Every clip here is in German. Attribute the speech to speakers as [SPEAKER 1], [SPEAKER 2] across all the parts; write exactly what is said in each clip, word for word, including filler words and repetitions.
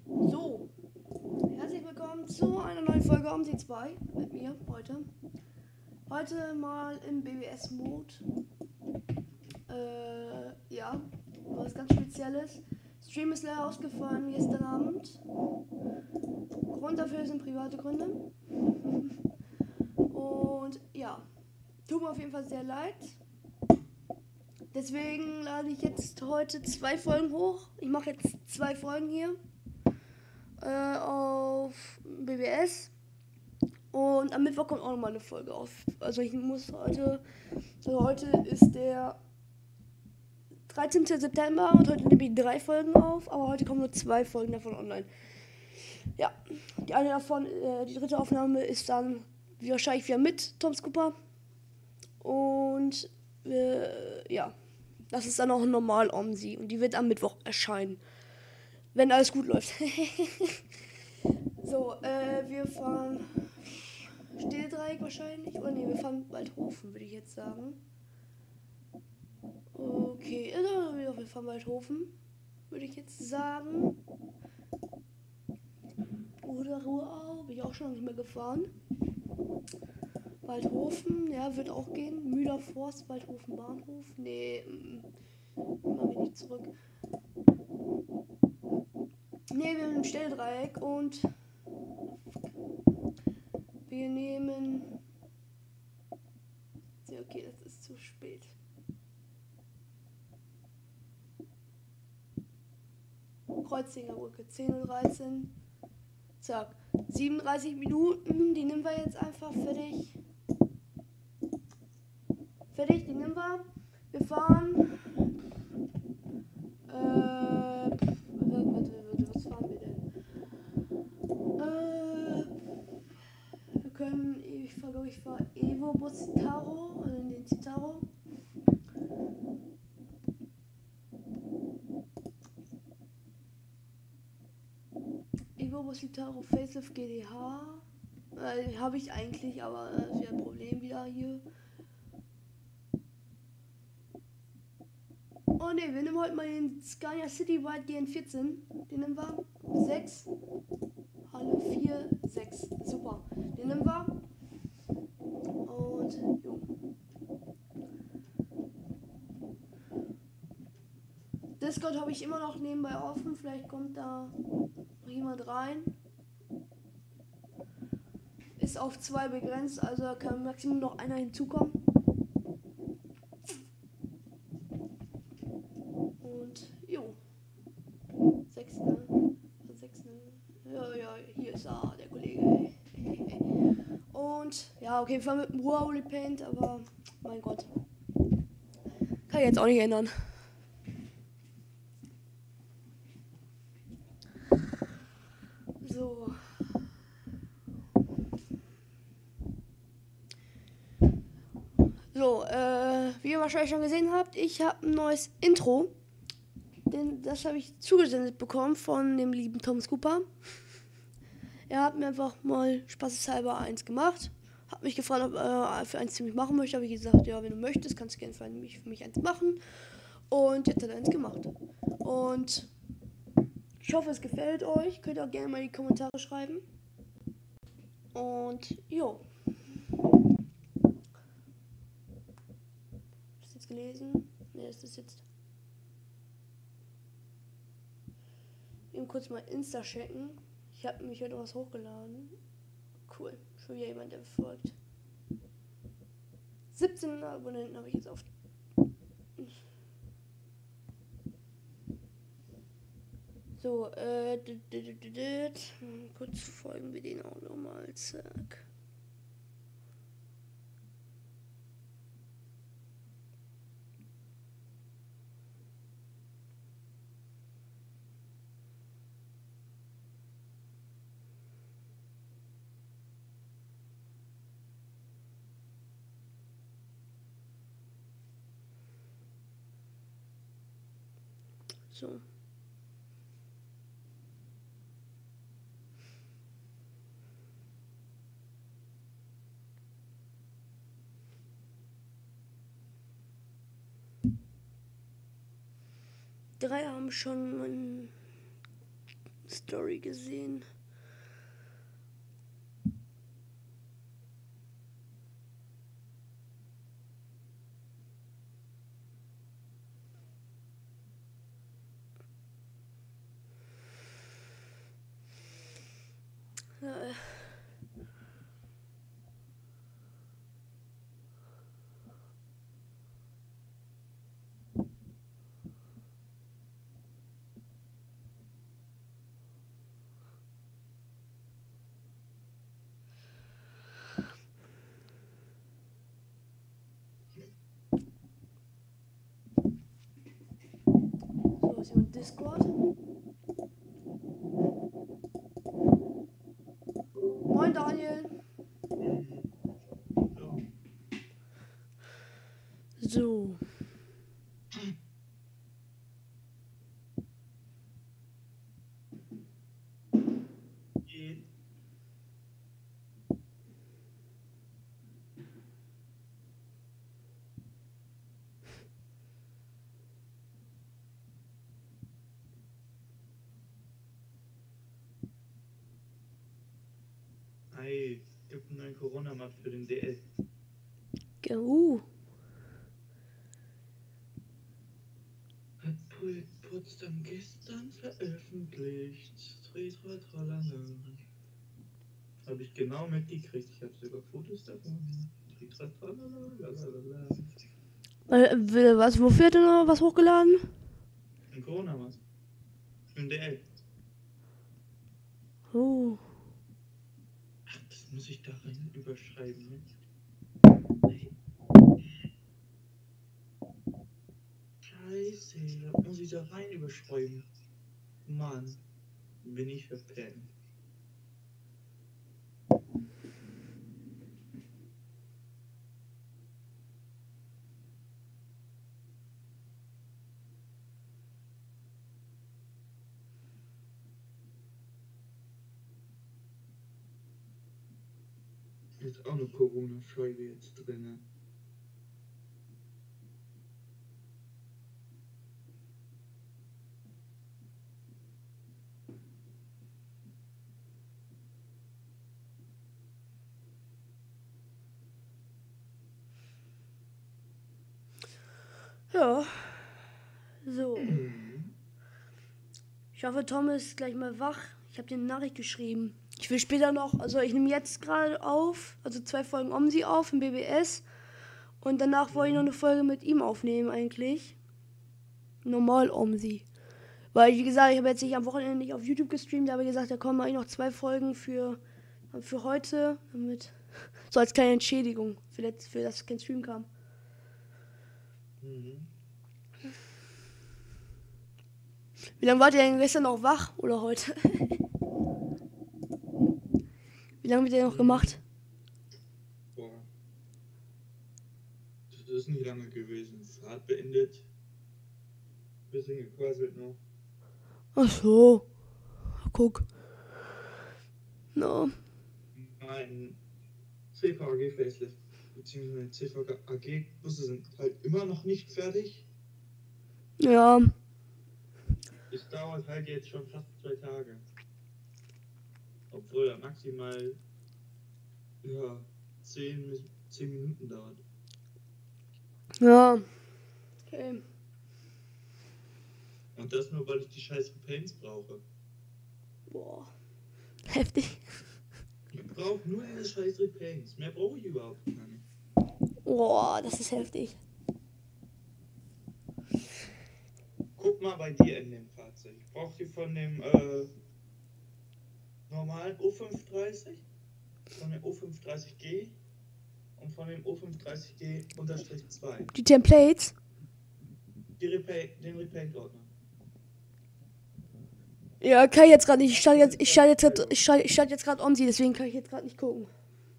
[SPEAKER 1] So, herzlich willkommen zu einer neuen Folge O M C zwei mit mir heute. Heute mal im B B S-Mode. Äh, ja, was ganz Spezielles. Stream ist leider ausgefallen gestern Abend. Grund dafür sind private Gründe. Und ja, tut mir auf jeden Fall sehr leid. Deswegen lade ich jetzt heute zwei Folgen hoch. Ich mache jetzt zwei Folgen hier äh, auf B B S. Und am Mittwoch kommt auch nochmal eine Folge auf. Also ich muss heute, also heute ist der dreizehnten September und heute nehme ich drei Folgen auf, aber heute kommen nur zwei Folgen davon online. Ja, die eine davon, äh, die dritte Aufnahme ist dann wie wahrscheinlich wieder mit Tom Scooper. Und äh, ja, das ist dann auch normal O M C und die wird am Mittwoch erscheinen. Wenn alles gut läuft. So, äh, wir fahren Stehldreieck wahrscheinlich. Oder nee, wir fahren Waldhofen, würde ich jetzt sagen. Okay, also wir fahren Waldhofen, würde ich jetzt sagen. Oder Ruhrau, bin ich auch schon nicht mehr gefahren. Waldhofen, ja, wird auch gehen. Mühler Forst, Waldhofen Bahnhof. Nee, machen wir nicht zurück. Ne, wir nehmen Stelldreieck und wir nehmen. Okay, das ist zu spät. Kreuzinger Brücke, zehn Uhr dreizehn. Zack. siebenunddreißig Minuten, die nehmen wir jetzt einfach fertig. Fertig, die nehmen wir. Wir fahren. Äh, was fahren wir denn? Äh, wir können, ich fahre, ich fahre Evo Bus Citaro, also in den Citaro. Evo Bus Citaro Facelift G D H. Äh, habe ich eigentlich, aber das ist ja ein Problem wieder hier. Oh ne, wir nehmen heute mal den Scania Citywide G N vierzehn. Den nehmen wir. sechs. Halle vier, sechs. Super. Den nehmen wir. Und jo. Discord habe ich immer noch nebenbei offen. Vielleicht kommt da noch jemand rein. Ist auf zwei begrenzt, also kann maximal noch einer hinzukommen. Und jo. Sechs, ne? Sechs, ne? Ja, ja, hier ist er, der Kollege. Und ja, okay, wir fahren mit dem Huawei Paint, aber mein Gott. Kann ich jetzt auch nicht ändern. So. So, äh, wie ihr wahrscheinlich schon gesehen habt, ich habe ein neues Intro. Denn das habe ich zugesendet bekommen von dem lieben Tom Scooper. Er hat mir einfach mal spaßeshalber eins gemacht. Hat mich gefragt, ob er äh, für eins für mich machen möchte. Habe ich gesagt, ja, wenn du möchtest, kannst du gerne für mich, für mich eins machen. Und jetzt hat er eins gemacht. Und ich hoffe, es gefällt euch. Könnt ihr auch gerne mal in die Kommentare schreiben. Und jo. Hast du jetzt gelesen? Ne, ist das jetzt. Eben kurz mal Insta checken. Ich habe mich heute was hochgeladen. Cool. Schon wieder jemand, der folgt. siebzehn Abonnenten habe ich jetzt auf. So, äh, kurz folgen wir den auch nochmal. Zack. So. Drei haben schon mein Story gesehen. Ja. So, ist jemand Discord? Moin Daniel. So.
[SPEAKER 2] Hi, es gibt einen neuen Corona-Map für den D S.
[SPEAKER 1] Uh.
[SPEAKER 2] Hat Potsdam gestern veröffentlicht. Tritratralala. Habe ich genau mitgekriegt. Ich habe sogar Fotos davon. Tritratralala.
[SPEAKER 1] Äh, was, wofür hat er noch was hochgeladen?
[SPEAKER 2] Ein Corona-Map. Für den D S.
[SPEAKER 1] Oh.
[SPEAKER 2] Ach, das muss ich da rein überschreiben, ne? Scheiße, da muss ich da rein überschreiben. Mann, bin ich verpennt. Ist auch eine Corona-Scheibe jetzt drin.
[SPEAKER 1] Ja. So. Ich hoffe, Tom ist gleich mal wach. Ich habe dir eine Nachricht geschrieben. Ich will später noch, also ich nehme jetzt gerade auf, also zwei Folgen Omsi auf im B B S. Und danach wollte ich noch eine Folge mit ihm aufnehmen eigentlich. Normal Omsi. Weil, wie gesagt, ich habe jetzt nicht am Wochenende nicht auf YouTube gestreamt, da habe ich gesagt, da kommen eigentlich noch zwei Folgen für, für heute. Damit, so als kleine Entschädigung, für, das, für das kein Stream kam.
[SPEAKER 2] Mhm.
[SPEAKER 1] Wie lange wart ihr denn gestern noch wach oder heute? Wie lange wird ihr noch gemacht?
[SPEAKER 2] Boah. Das ist nicht lange gewesen. Fahrt beendet. Bisschen gequasselt noch.
[SPEAKER 1] Ach so. Guck. No.
[SPEAKER 2] Mein C V A G-Facelift beziehungsweise mein C V A G-Busse sind halt immer noch nicht fertig.
[SPEAKER 1] Ja.
[SPEAKER 2] Es dauert halt jetzt schon fast zwei Tage. Obwohl er maximal ja, zehn Minuten dauert.
[SPEAKER 1] Ja. Okay.
[SPEAKER 2] Und das nur, weil ich die scheiß Repaints brauche.
[SPEAKER 1] Boah. Heftig.
[SPEAKER 2] Ich brauche nur diese scheiß Repaints. Mehr brauche ich überhaupt gar nicht.
[SPEAKER 1] Boah, das ist heftig.
[SPEAKER 2] Guck mal bei dir in dem Fahrzeug. Ich brauche die von dem äh, normalen O fünf dreißig, von dem O fünf dreißig G und von dem O fünf dreißig G unterstrich zwei.
[SPEAKER 1] Die Templates?
[SPEAKER 2] Die Repaint, den Repaint-Ordner.
[SPEAKER 1] Ja, kann ich jetzt gerade nicht. Ich schalte jetzt, ich schalte jetzt, grad, ich schalte, ich schalte jetzt gerade Omsi, deswegen kann ich jetzt gerade nicht gucken.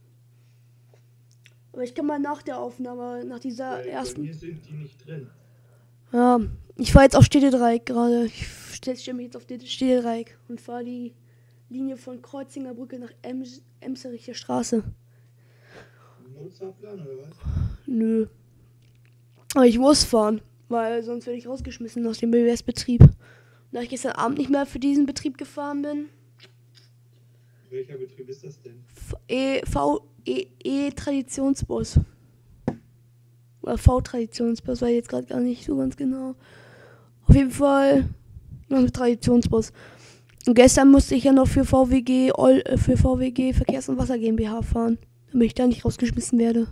[SPEAKER 1] Aber ich kann mal nach der Aufnahme, nach dieser
[SPEAKER 2] Weil
[SPEAKER 1] ersten.
[SPEAKER 2] Bei mir sind die nicht drin.
[SPEAKER 1] Ja, ich fahre jetzt auf Städtedreieck gerade. Ich stelle mich jetzt auf Städtedreieck und fahre die Linie von Kreuzinger Brücke nach Ems, Emsericher Straße.
[SPEAKER 2] Notfahrplan oder was?
[SPEAKER 1] Nö. Aber ich muss fahren, weil sonst werde ich rausgeschmissen aus dem B W S-Betrieb. Und da ich gestern Abend nicht mehr für diesen Betrieb gefahren bin.
[SPEAKER 2] Welcher Betrieb ist das denn?
[SPEAKER 1] V E V E E Traditionsbus. Oder V-Traditionsbus, weiß ich jetzt gerade gar nicht so ganz genau. Auf jeden Fall noch ein Traditionsbus. Und gestern musste ich ja noch für V W G, Ol- äh, für V W G Verkehrs- und Wasser GmbH fahren, damit ich da nicht rausgeschmissen werde.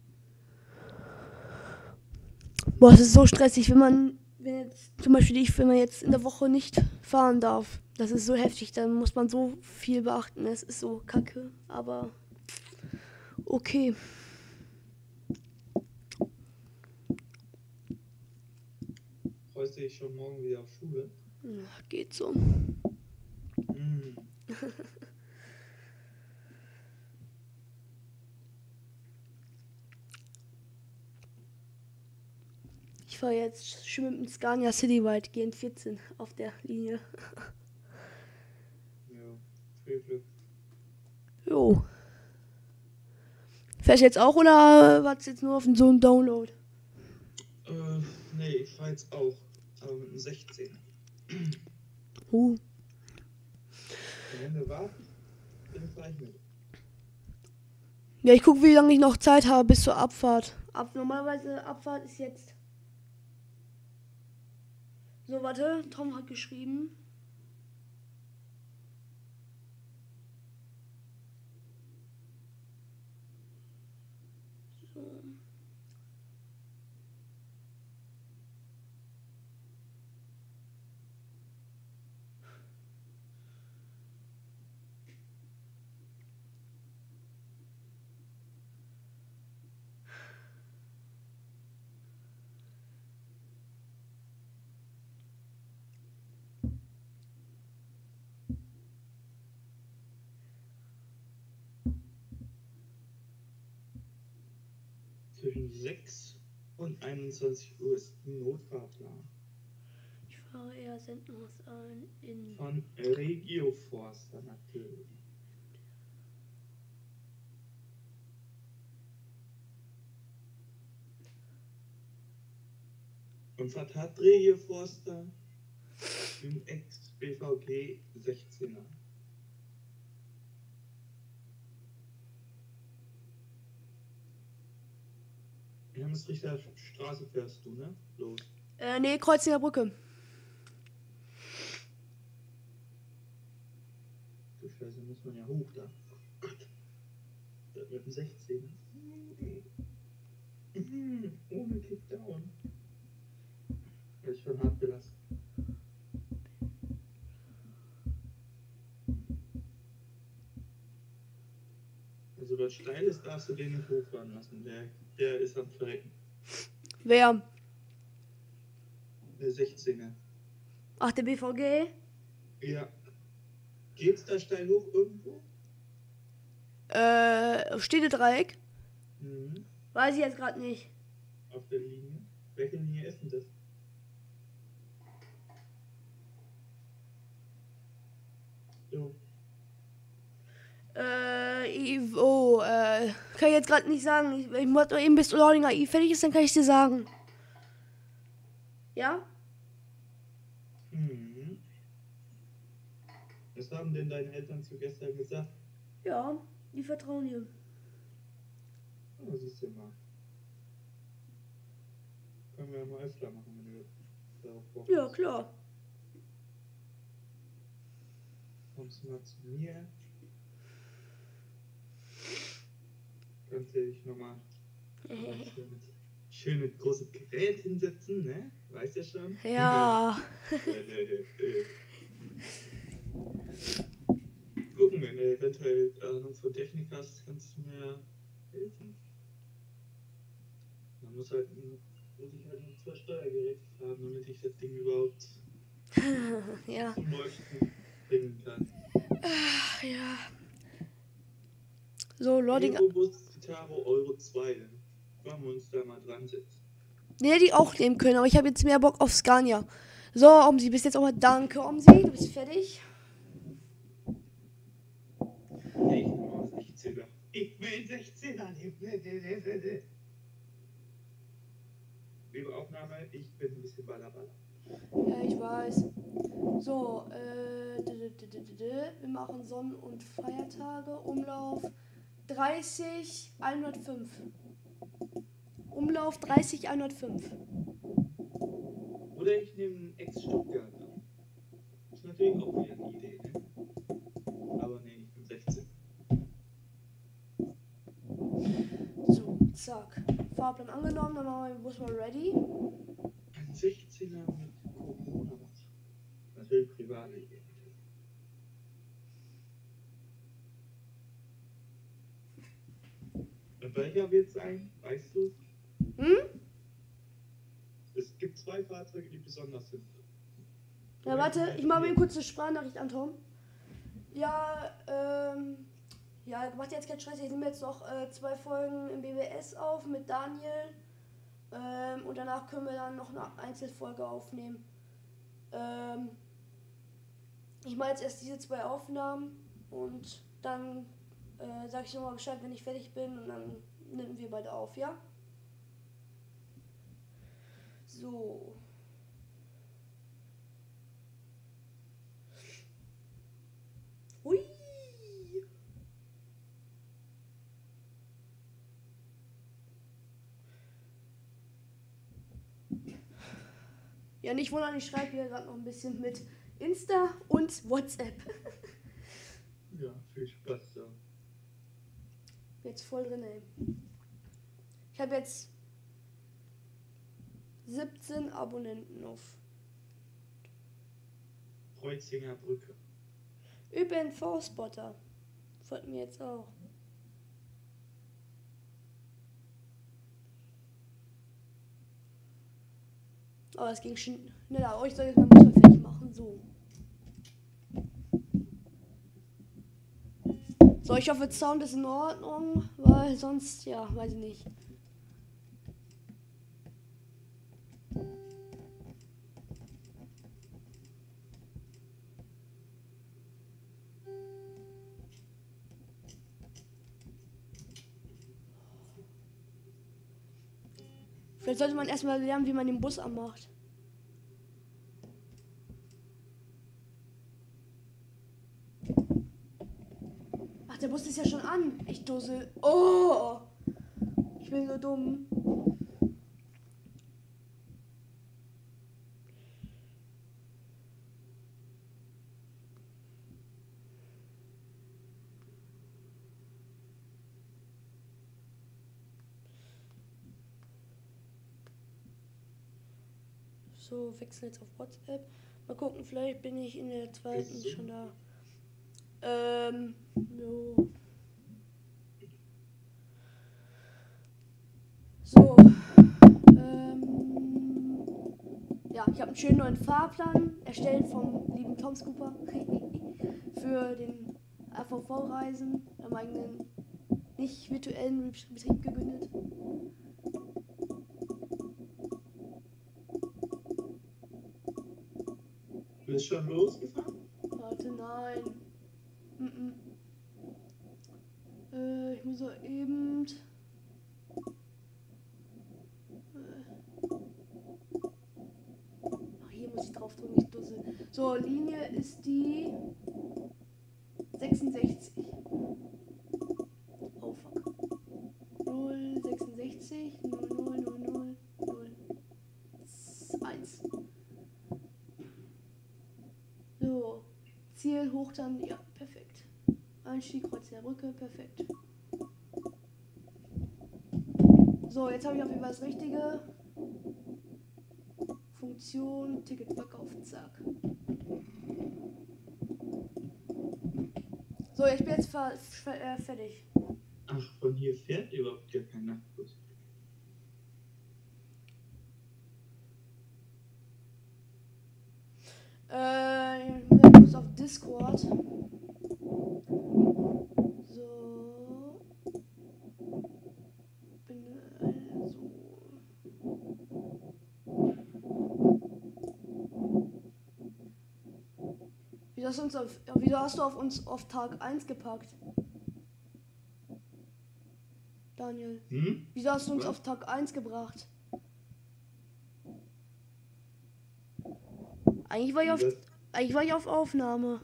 [SPEAKER 1] Boah, es ist so stressig, wenn man, wenn jetzt, zum Beispiel ich, wenn man jetzt in der Woche nicht fahren darf. Das ist so heftig, dann muss man so viel beachten. Es ist so kacke, aber okay.
[SPEAKER 2] Freust du dich schon morgen wieder auf Schule?
[SPEAKER 1] Ja, geht so.
[SPEAKER 2] Mm.
[SPEAKER 1] Ich fahre jetzt schön mit dem Scania Citywide G N vierzehn auf der Linie.
[SPEAKER 2] Ja, viel Glück.
[SPEAKER 1] Jo. Fährst du jetzt auch oder wartest jetzt nur auf so einen Download?
[SPEAKER 2] Äh, nee, ich fahr jetzt auch. Aber mit einem sechzehner.
[SPEAKER 1] Uh.
[SPEAKER 2] Wenn wir warten, dann fahr ich mit.
[SPEAKER 1] Ja, ich gucke, wie lange ich noch Zeit habe bis zur Abfahrt. Ab, normalerweise Abfahrt ist jetzt. So, warte, Tom hat geschrieben. So.
[SPEAKER 2] Zwischen sechs und einundzwanzig Uhr ist ein Notfahrplan.
[SPEAKER 1] Ich fahre eher Sendenhaus ein in.
[SPEAKER 2] Von Regioforster natürlich. Und was hat Regioforster? Im Ex-B V G sechzehner. In Hemmesrichter Straße fährst du, ne? Los.
[SPEAKER 1] Äh, nee, Kreuzinger Brücke.
[SPEAKER 2] Du Scheiße, muss man ja hoch da. Oh Gott. Das mit dem sechzehner. Mhm. Ohne Kickdown. Das ist schon hart belastet. Also was Steiles darfst du den nicht hochfahren lassen. Der, der ist am Verrecken.
[SPEAKER 1] Wer?
[SPEAKER 2] Der sechzehner.
[SPEAKER 1] Ach, der B V G?
[SPEAKER 2] Ja. Geht's da steil hoch irgendwo?
[SPEAKER 1] Äh, Städtedreieck?
[SPEAKER 2] Mhm.
[SPEAKER 1] Weiß ich jetzt gerade nicht.
[SPEAKER 2] Auf der Linie. Welche Linie ist denn das? So.
[SPEAKER 1] Äh, ich- oh, äh, kann ich jetzt gerade nicht sagen. Ich, ich muss doch eben bis Lordinger I fertig ist, dann kann ich dir sagen. Ja?
[SPEAKER 2] Mhm. Was haben denn deine Eltern zu gestern gesagt?
[SPEAKER 1] Ja, die vertrauen dir.
[SPEAKER 2] Oh, siehst du mal. Können wir ja mal öfter machen, wenn du darauf Bock
[SPEAKER 1] Ja,
[SPEAKER 2] hast.
[SPEAKER 1] klar.
[SPEAKER 2] Kommst du mal zu mir? Kannst du dich nochmal schön, schön mit großem Gerät hinsetzen, ne? Weißt ja schon?
[SPEAKER 1] Ja.
[SPEAKER 2] Gucken, wenn du eventuell Ahnung von Technik hast, kannst du mir helfen. Man muss halt, muss ich halt noch zwei Steuergeräte haben, damit ich das Ding überhaupt
[SPEAKER 1] Ja.
[SPEAKER 2] zum Leuchten bringen kann.
[SPEAKER 1] Ach, ja. So, Lordinger.
[SPEAKER 2] Eurobus Citaro Euro zwei, dann wollen wir uns da mal dran setzen.
[SPEAKER 1] Den hätte ich auch nehmen können, aber ich habe jetzt mehr Bock auf Scania. So, Omsi, bist jetzt auch mal danke, Omsi. Du bist fertig.
[SPEAKER 2] Ich will sechzehner. Ich will sechzehner. Liebe Aufnahme, ich bin ein bisschen ballerballer.
[SPEAKER 1] Ja, ich weiß. So, äh, d- d- d- d- d- wir machen Sonnen- und Feiertage. Umlauf dreißig hundertfünf. Umlauf dreißig hundertfünf.
[SPEAKER 2] Oder ich nehme einen Ex-Stuttgarter. Ist natürlich auch wieder eine Idee, ne? Aber nee, ich bin sechzehn.
[SPEAKER 1] So, zack. Fahrplan angenommen, dann machen wir den Bus mal ready.
[SPEAKER 2] Ein sechzehner mit Corona. Natürlich privat. Und welcher wird es sein? Weißt du?
[SPEAKER 1] Hm?
[SPEAKER 2] Es gibt zwei Fahrzeuge, die besonders sind.
[SPEAKER 1] Ja, warte, ich mache mir eine kurze Sprachnachricht an Tom. Ja, ähm, ja, macht jetzt keinen Stress. Ich nehme jetzt noch äh, zwei Folgen im B W S auf mit Daniel. Ähm, und danach können wir dann noch eine Einzelfolge aufnehmen. Ähm, ich mache jetzt erst diese zwei Aufnahmen und dann äh, sage ich nochmal Bescheid, wenn ich fertig bin und dann nehmen wir beide auf, ja? So. Hui. Ja, nicht wundern, ich schreibe hier gerade noch ein bisschen mit Insta und WhatsApp.
[SPEAKER 2] Ja, viel Spaß da.
[SPEAKER 1] Jetzt voll drin, ey. Ich habe jetzt siebzehn Abonnenten auf
[SPEAKER 2] Kreuzinger Brücke.
[SPEAKER 1] Ö P N V-Spotter. Folgt mir jetzt auch. Aber es ging schneller. Euch soll jetzt mal Muster fertig machen. So. So, ich hoffe, Sound ist in Ordnung, weil sonst, ja, weiß ich nicht. Vielleicht sollte man erstmal lernen, wie man den Bus anmacht. Ach, der Bus ist ja schon an. Ich Dose. Oh! Ich bin so dumm. So, wechseln jetzt auf WhatsApp. Mal gucken, vielleicht bin ich in der zweiten schon da. Ähm, jo. So. Ähm, ja, ich habe einen schönen neuen Fahrplan erstellt vom lieben Tom Scooper für den A V V-Reisen, am eigenen nicht virtuellen Betrieb gegründet.
[SPEAKER 2] Du bist schon losgefahren?
[SPEAKER 1] Warte, nein. Mm-mm. Äh, ich muss so eben. Ach, hier muss ich drauf drücken, ich dussel. So, Linie ist die sechsundsechzig. Oh fuck. null sechsundsechzig null null null null null eins. So, Ziel hoch dann, ja, perfekt. Einstieg, Kreuz der Brücke, perfekt. So, jetzt habe ich auf jeden Fall das Richtige. Funktion, Ticketverkauf, zack. So, ich bin jetzt ver ver äh, fertig.
[SPEAKER 2] Ach, von hier fährt überhaupt gar kein Nachtbus.
[SPEAKER 1] Äh, ich muss auf Discord. So. Bin äh, so. Wieso hast du, uns auf, wieso hast du auf uns auf Tag eins gepackt? Daniel.
[SPEAKER 2] Hm?
[SPEAKER 1] Wieso hast du uns
[SPEAKER 2] Was?
[SPEAKER 1] auf Tag eins gebracht? Eigentlich war ich auf, eigentlich war ich auf Aufnahme.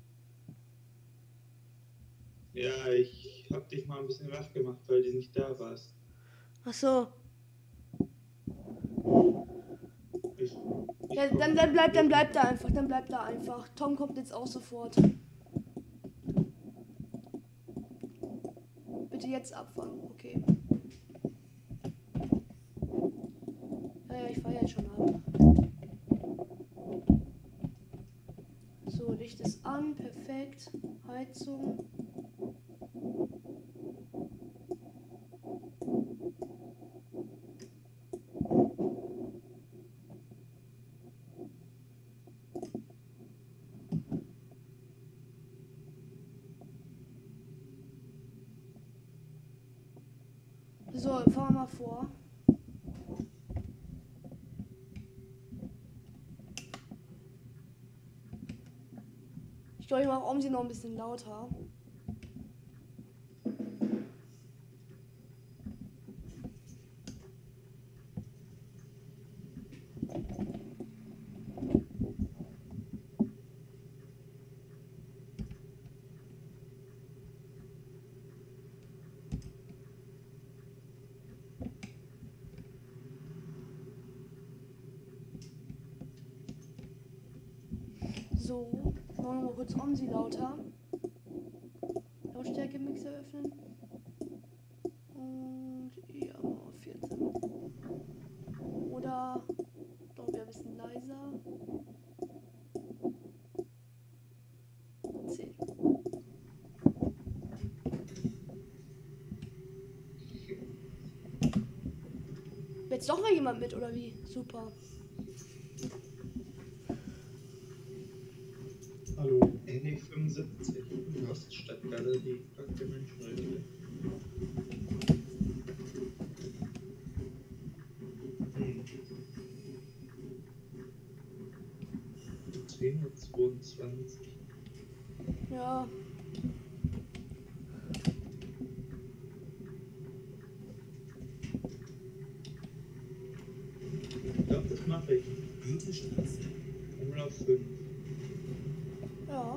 [SPEAKER 2] Ja, ich hab dich mal ein bisschen wach gemacht, weil du nicht da warst.
[SPEAKER 1] Ach so.
[SPEAKER 2] Ich, ich
[SPEAKER 1] Ja, dann, dann bleibt dann bleibt da einfach, dann bleibt da einfach. Tom kommt jetzt auch sofort. Bitte jetzt abfangen, okay. Ja, ja, ich fahre jetzt schon ab. So, Licht ist an, perfekt. Heizung. So, fahren wir mal vor. Ich glaube, ich mache um sie noch ein bisschen lauter. So, machen wir mal kurz um sie lauter. Lautstärke-Mixer öffnen. Und ja, mal auf vierzehn. Oder doch wieder ein bisschen leiser. zehn. Jetzt doch mal jemand mit, oder wie? Super.
[SPEAKER 2] Hallo, N E fünfundsiebzig. Du hast Stadtgalerie, Fakte Menschenrechte. Hm. zehn Uhr zweiundzwanzig.
[SPEAKER 1] Ja.
[SPEAKER 2] Ich glaube, das mache ich.
[SPEAKER 3] Goethestraße.
[SPEAKER 2] Umlauf fünf.
[SPEAKER 1] Ja.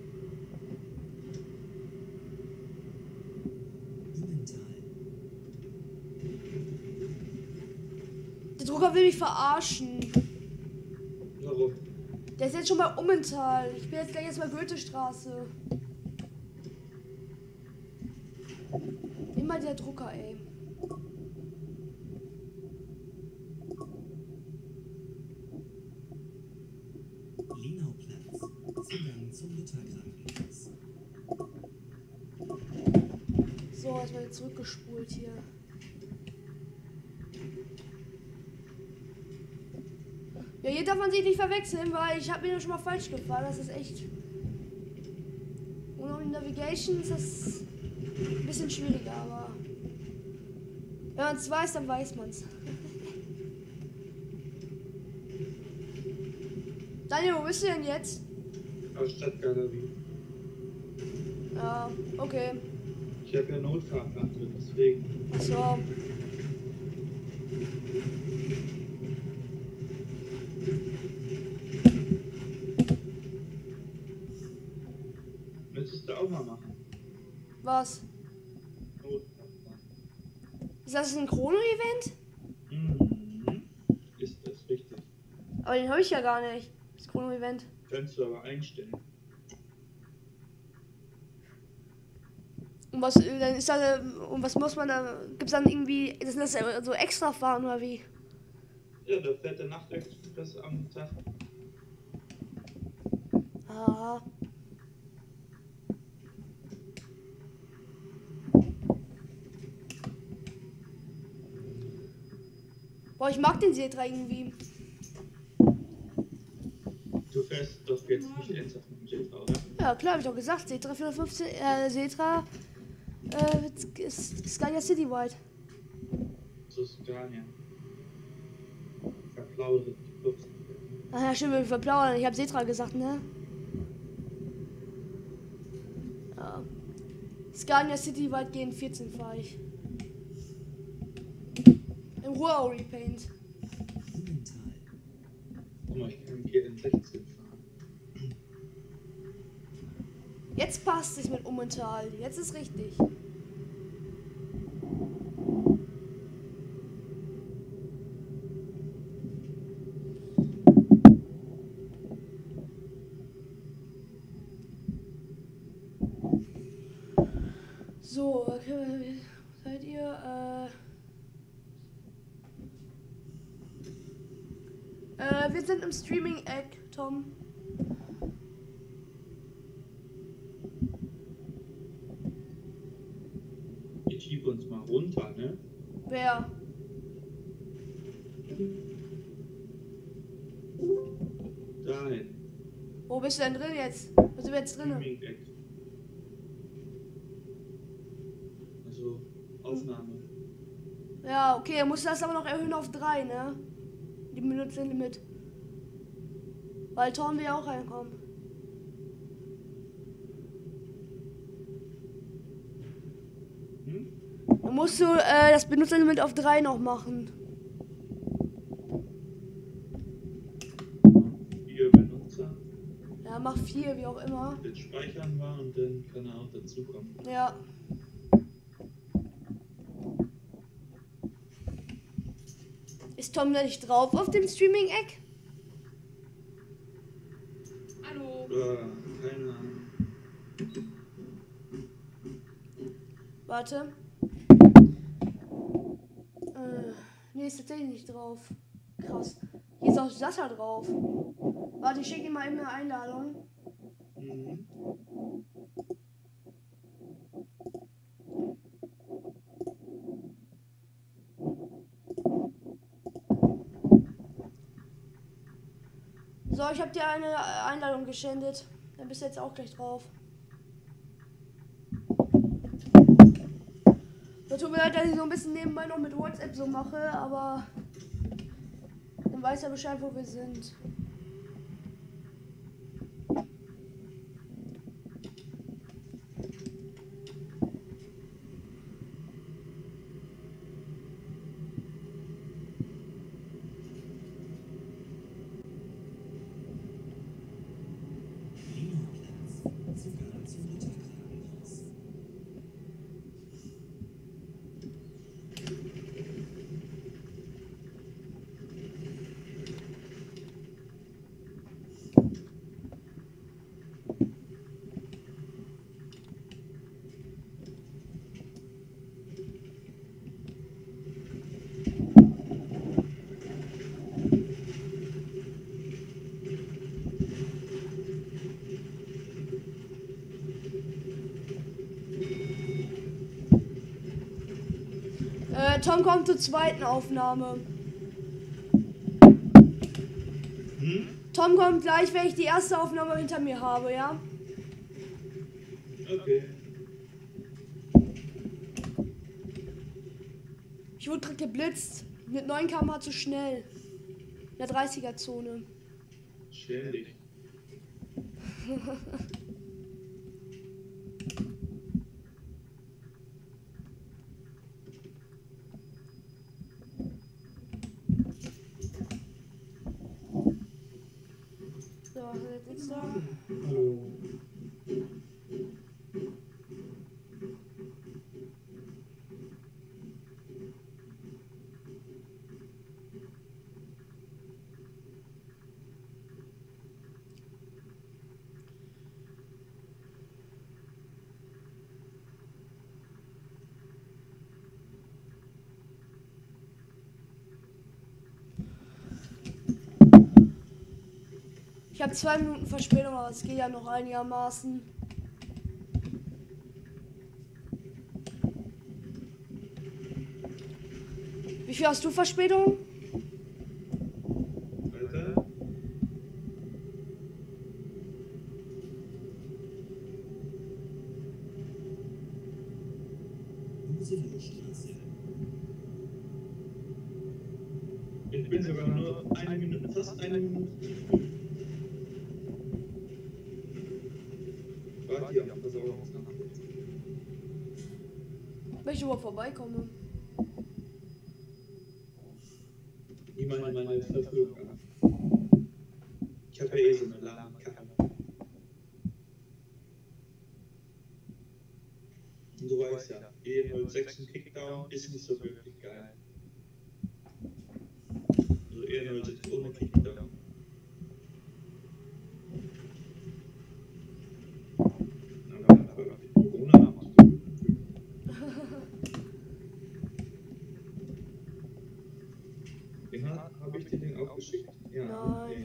[SPEAKER 3] Immental.
[SPEAKER 1] Der Drucker will mich verarschen.
[SPEAKER 2] Warum?
[SPEAKER 1] Der ist jetzt schon bei Ummental. Ich bin jetzt gleich erstmal Goethestraße. Immer der Drucker, ey.
[SPEAKER 3] Lenauplatz. Zugang zum Lutherkrankenhaus.
[SPEAKER 1] So, jetzt mal zurückgespult hier. Ja, hier darf man sich nicht verwechseln, weil ich habe mir schon mal falsch gefahren. Das ist echt. Ohne Navigation ist das ein bisschen schwieriger, aber wenn man es weiß, dann weiß man es. Daniel, wo bist du denn jetzt?
[SPEAKER 2] Aus Stadtgalerie.
[SPEAKER 1] Ja, okay.
[SPEAKER 2] Ich habe ja Notfahrplan drin, deswegen.
[SPEAKER 1] Achso.
[SPEAKER 2] Müsstest du auch mal machen.
[SPEAKER 1] Was?
[SPEAKER 2] Notfahrplan.
[SPEAKER 1] Ist das ein Chrono-Event?
[SPEAKER 2] Mhm. Ist das richtig?
[SPEAKER 1] Aber den habe ich ja gar nicht. Das Chrono-Event.
[SPEAKER 2] Kannst du aber einstellen.
[SPEAKER 1] Und was, äh, dann ist da, und was muss man da, gibt's dann irgendwie, ist das so extra fahren oder wie?
[SPEAKER 2] Ja, da fährt der Nachtexpress am Tag.
[SPEAKER 1] Ah. Boah, ich mag den Setra irgendwie.
[SPEAKER 2] Du fährst doch jetzt nicht ernsthaft mit dem Setra, oder?
[SPEAKER 1] Ja, klar, hab ich doch gesagt. Setra vierhundertfünfzehn, äh, Setra, äh, ist Scania Citywide.
[SPEAKER 2] So Scania. Verplaudert die Clubs.
[SPEAKER 1] Ach ja, stimmt, wir verplaudern. Ich hab Setra gesagt, ne? Ja. Scania Citywide G N vierzehn fahre ich. Im Ruhr Repaint.
[SPEAKER 3] Immental.
[SPEAKER 2] Guck mal, ich kann G N sechzehn fahren.
[SPEAKER 1] Jetzt passt es mit Ummental. Jetzt ist richtig. So, okay, seid ihr? Äh, äh, wir sind im Streaming-Eck, Tom.
[SPEAKER 2] Ich schiebe uns mal runter, ne?
[SPEAKER 1] Wer?
[SPEAKER 2] Dahin.
[SPEAKER 1] Wo bist du denn drin jetzt? Wo sind wir jetzt drin?
[SPEAKER 2] Streaming-Eck. Also, Aufnahme.
[SPEAKER 1] Ja, okay, er muss das aber noch erhöhen auf drei, ne? Die Benutzerlimit. Weil Tom will ja auch reinkommen.
[SPEAKER 2] Hm?
[SPEAKER 1] Dann musst du äh, das Benutzerlimit auf drei noch machen.
[SPEAKER 2] Vier Benutzer.
[SPEAKER 1] Ja, mach vier, wie auch immer.
[SPEAKER 2] Jetzt speichern wir und dann kann er auch dazukommen.
[SPEAKER 1] Ja. Ist Tom da nicht drauf auf dem Streaming-Eck?
[SPEAKER 4] Hallo.
[SPEAKER 2] Äh, keine Ahnung.
[SPEAKER 1] Warte. Äh, nee, ist tatsächlich nicht drauf. Krass. Hier ist auch Sascha drauf. Warte, ich schicke ihm mal eben eine Einladung.
[SPEAKER 2] Mhm.
[SPEAKER 1] So, ich habe dir eine Einladung gesendet. Dann bist du jetzt auch gleich drauf. So, tut mir leid, dass ich so ein bisschen nebenbei noch mit WhatsApp so mache, aber dann weiß er Bescheid, wo wir sind.
[SPEAKER 3] Platz. Zugang zum Mutterkrankenhaus.
[SPEAKER 1] Äh, Tom kommt zur zweiten Aufnahme.
[SPEAKER 2] Hm?
[SPEAKER 1] Tom kommt gleich, wenn ich die erste Aufnahme hinter mir habe, ja?
[SPEAKER 2] Okay.
[SPEAKER 1] Ich wurde gerade geblitzt. Mit neun Kilometer pro Stunde zu schnell. In der dreißiger-Zone.
[SPEAKER 2] Ständig.
[SPEAKER 1] So, jetzt ist da.
[SPEAKER 2] Hallo.
[SPEAKER 1] Ich habe zwei Minuten Verspätung, aber es geht ja noch einigermaßen. Wie viel hast du Verspätung?
[SPEAKER 2] Weiter.
[SPEAKER 3] Museumstraße.
[SPEAKER 2] Ich bin sogar nur eine Minute, fast eine Minute zu früh. War hier am Versorgungsamt.
[SPEAKER 1] Wenn ich überhaupt vorbeikomme.
[SPEAKER 2] Niemand meine Verfügung an. habe ja eh so eine Lahmkacke. Und du weißt ja, E null sechs im Kickdown ist nicht so wirklich geil. Also E null sechs ohne Kickdown. Habe ich dir den auch geschickt? Ja.
[SPEAKER 1] Nein.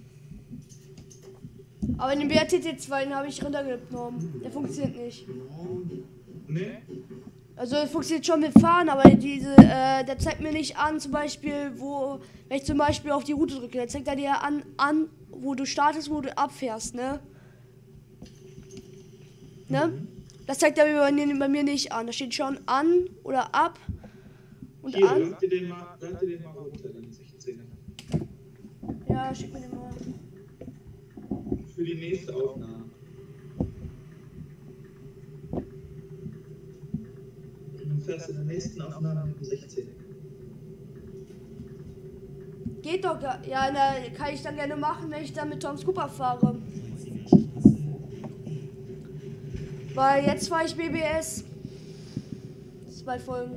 [SPEAKER 1] Aber den B R T T zwei, den habe ich runtergenommen. Der funktioniert nicht.
[SPEAKER 2] Ne?
[SPEAKER 1] Also es funktioniert schon mit Fahren, aber diese, äh, der zeigt mir nicht an, zum Beispiel, wo, wenn ich zum Beispiel auf die Route drücke, der zeigt er dir an, an, wo du startest, wo du abfährst, ne? Ne?
[SPEAKER 2] Mhm.
[SPEAKER 1] Das zeigt er bei mir, bei mir nicht an. Da steht schon an oder ab und
[SPEAKER 2] Hier,
[SPEAKER 1] an.
[SPEAKER 2] lad dir den mal, lad dir den mal runter, den sechzehner.
[SPEAKER 1] Ja, schick mir den mal.
[SPEAKER 2] Für die nächste Aufnahme. Und dann fährst du in der nächsten Aufnahme mit dem sechzehner.
[SPEAKER 1] Geht doch gar. Ja, na, kann ich dann gerne machen, wenn ich dann mit Tom Scooper fahre. Weil jetzt fahre ich B B S. Zwei Folgen.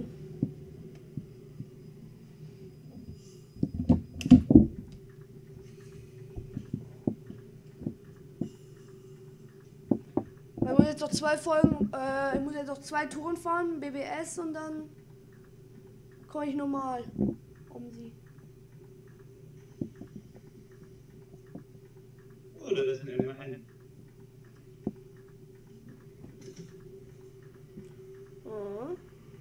[SPEAKER 1] Ich muss jetzt noch zwei Folgen, äh, ich muss jetzt noch zwei Touren fahren, B B S, und dann komme ich normal um sie.
[SPEAKER 2] Oder das sind immerhin.
[SPEAKER 1] Mhm.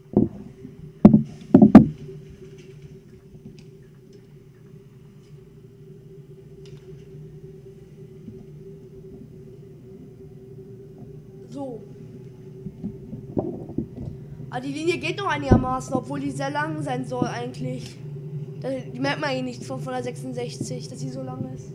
[SPEAKER 1] So. Aber die Linie geht noch einigermaßen, obwohl die sehr lang sein soll eigentlich. Die merkt man eigentlich nicht von, von der sechsundsechzig, dass sie so lang ist.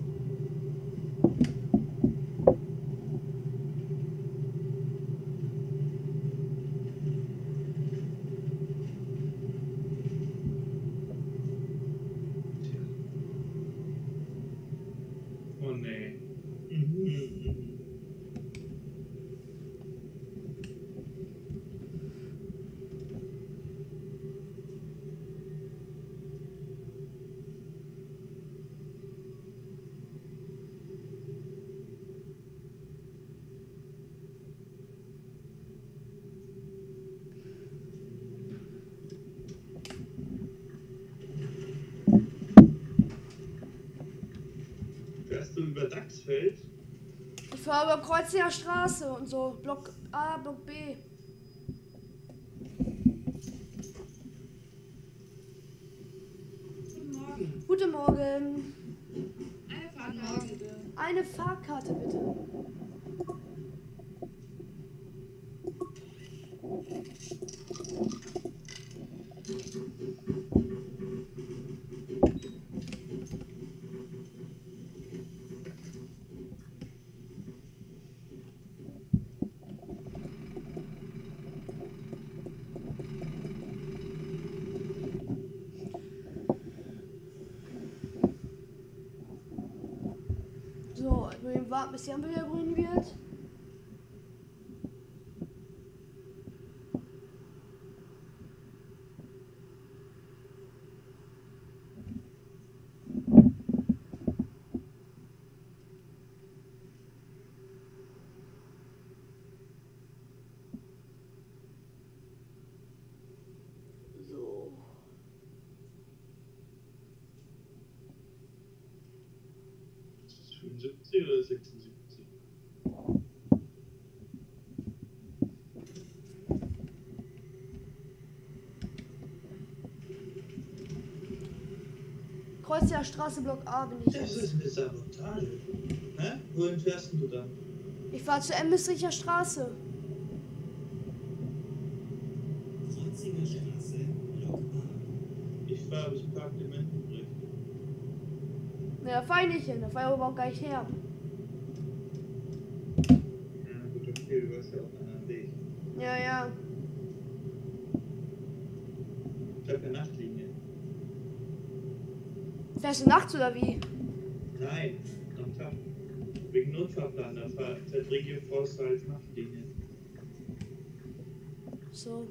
[SPEAKER 2] Oh nee. Mhm, mhm. Fährst du über Dachsfeld?
[SPEAKER 1] Ich fahre über Kreuziger Straße und so. Block A, Block B.
[SPEAKER 4] Guten Morgen.
[SPEAKER 1] Guten Morgen.
[SPEAKER 4] Eine Fahrkarte bitte.
[SPEAKER 1] Eine Fahrkarte bitte. So, wir warten, bis die Ampel wieder grün wird. So.
[SPEAKER 2] Ist das fünfundsiebzig oder sechsundsiebzig?
[SPEAKER 1] Kreuziger Straße, Block A bin ich
[SPEAKER 2] Das
[SPEAKER 1] jetzt.
[SPEAKER 2] ist eine Sabotage. Hä? Wohin fährst du dann?
[SPEAKER 1] Ich fahre zur Emmisricher Straße.
[SPEAKER 3] Kreuziger Straße, Block A.
[SPEAKER 2] Ich fahre bis Park dem Mendenbrück.
[SPEAKER 1] Na, da fahre ich nicht hin, da fahre ich überhaupt gar nicht her.
[SPEAKER 2] Ja, gut, okay, du hast ja auch einen anderen Weg.
[SPEAKER 1] Ja, ja.
[SPEAKER 2] Ich habe eine Nachtlinie.
[SPEAKER 1] Fährst du nachts oder wie?
[SPEAKER 2] Nein, am Tag. Grundfahrplan, da fährt der Regio Forster als Nachtlinie.
[SPEAKER 1] So.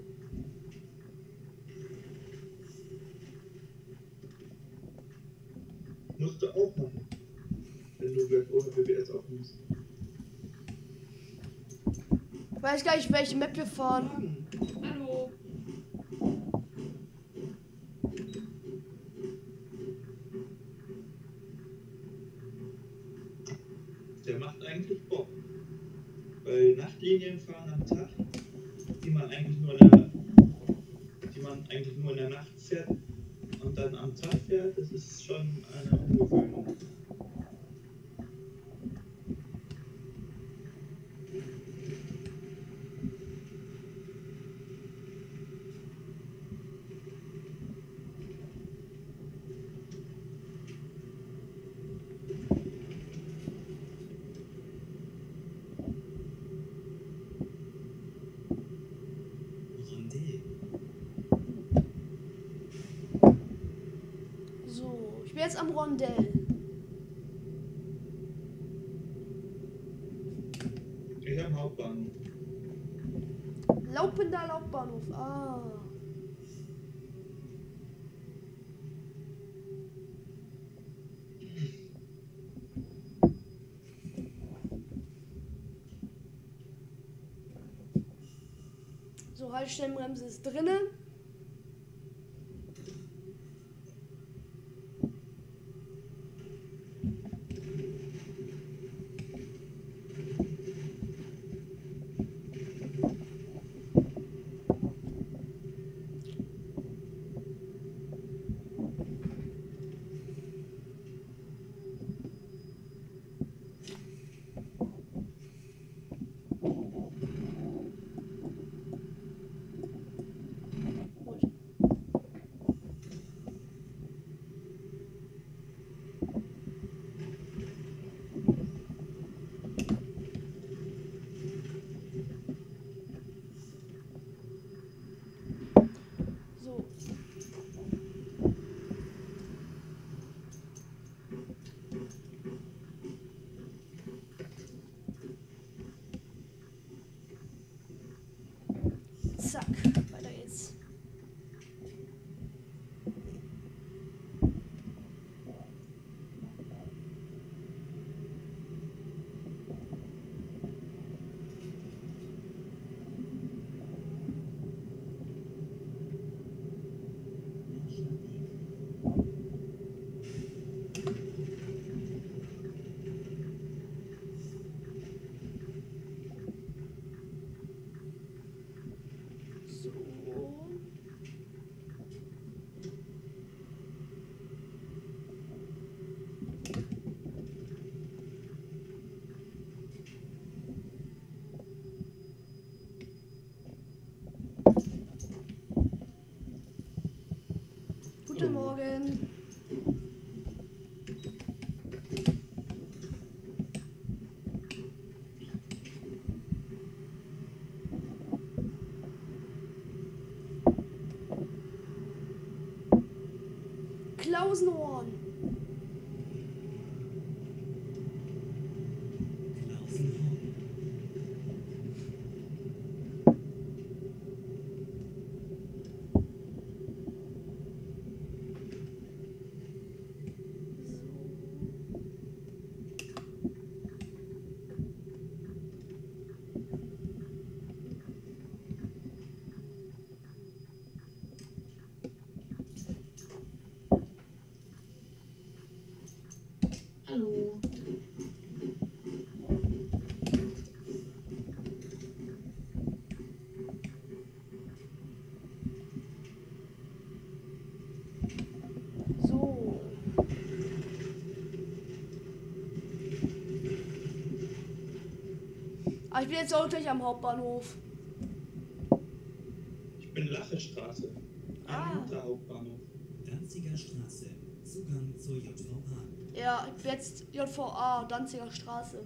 [SPEAKER 2] Musst du auch machen. Wenn du gleich ohne B B S aufnimmst.
[SPEAKER 1] Ich weiß gar nicht, welche Map wir fahren.
[SPEAKER 4] Hallo.
[SPEAKER 2] Der macht eigentlich Bock. Weil Nachtlinien fahren am Tag, die man eigentlich nur in der, die man eigentlich nur in der Nacht fährt und dann am Tag fährt, das ist schon eine Umgewöhnung.
[SPEAKER 3] Rondell.
[SPEAKER 1] So, ich bin jetzt am Rondell.
[SPEAKER 2] Ich am Hauptbahnhof.
[SPEAKER 1] Laupender Laubbahnhof. Ah. So, Haltestellenbremse ist drinne. Gut. So. Zack, weiter geht's. So. Guten Morgen. Klausenhorn.
[SPEAKER 3] Klausenhorn.
[SPEAKER 4] Hallo.
[SPEAKER 1] So. Ah, ich bin jetzt auch gleich am Hauptbahnhof.
[SPEAKER 2] Ich bin Lachestraße.
[SPEAKER 1] Ah.
[SPEAKER 2] Ein guter Hauptbahnhof.
[SPEAKER 3] Danziger Straße. Zugang zur J V A.
[SPEAKER 1] Ja, ich bin jetzt J V A, Danziger Straße.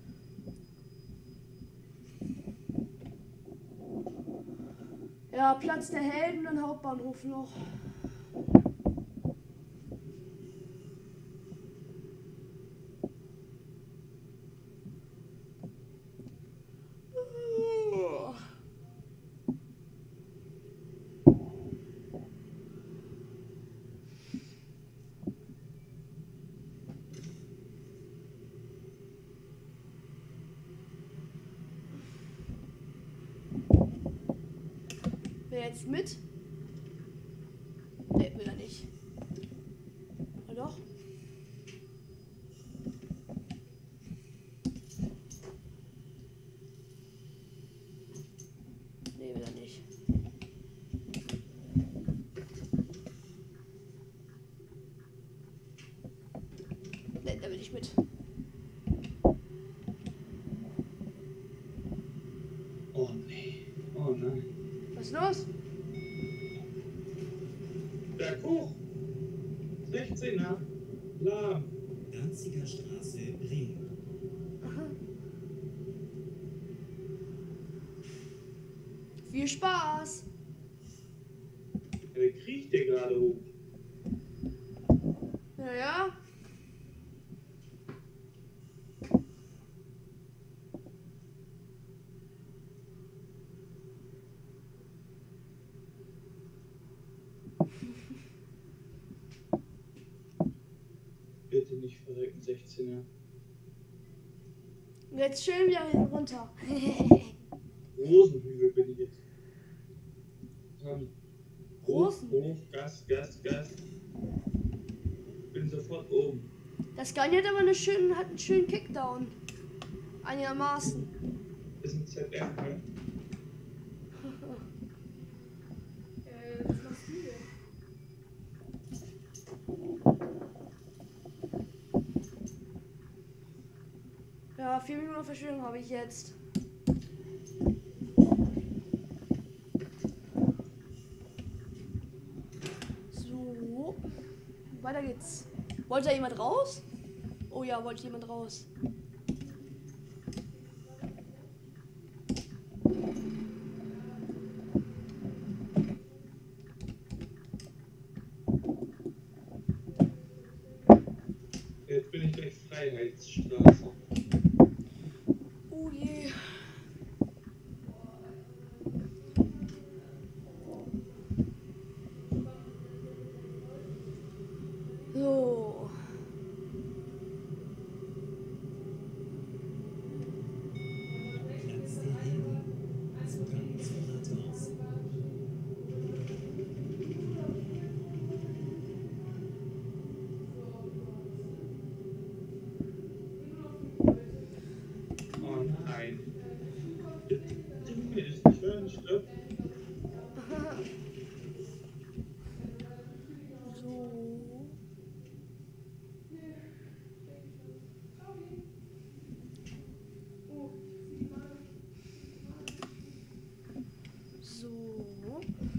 [SPEAKER 1] Ja, Platz der Helden und Hauptbahnhof noch. Wer jetzt mit? Ne, will er nicht. Oder doch? Ne, will er nicht. Ne, der will nicht mit.
[SPEAKER 2] Oh nee. Oh nein.
[SPEAKER 1] Was ist los?
[SPEAKER 2] Berghoch. sechzehner. Lahm.
[SPEAKER 3] Danziger Straße, Bremen.
[SPEAKER 1] Viel Spaß!
[SPEAKER 2] Wer kriecht der gerade hoch?
[SPEAKER 1] Ja, ja.
[SPEAKER 2] Bitte nicht verrecken, sechzehner.
[SPEAKER 1] Und jetzt schön wieder runter.
[SPEAKER 2] Rosenhügel bin ich jetzt. Komm. Hoch,
[SPEAKER 1] Rosen?
[SPEAKER 2] hoch, Gas, Gas, Gas. Bin sofort oben.
[SPEAKER 1] Das Gun hat aber eine schönen, hat einen schönen Kickdown. Einigermaßen.
[SPEAKER 2] Ist ein Z R, ne?
[SPEAKER 1] Äh, was machst du denn? Ja, vier Minuten Verschwörung habe ich jetzt. So. Weiter geht's. Wollte da jemand raus? Oh ja, wollte jemand raus.
[SPEAKER 2] Jetzt bin ich gleich Freiheitsstraße.
[SPEAKER 1] Oh je. So.
[SPEAKER 3] Platz der Helden. Zugang zum Rathaus.
[SPEAKER 2] Oh nein. Junge, ist nicht hören, stopp.
[SPEAKER 1] So. So.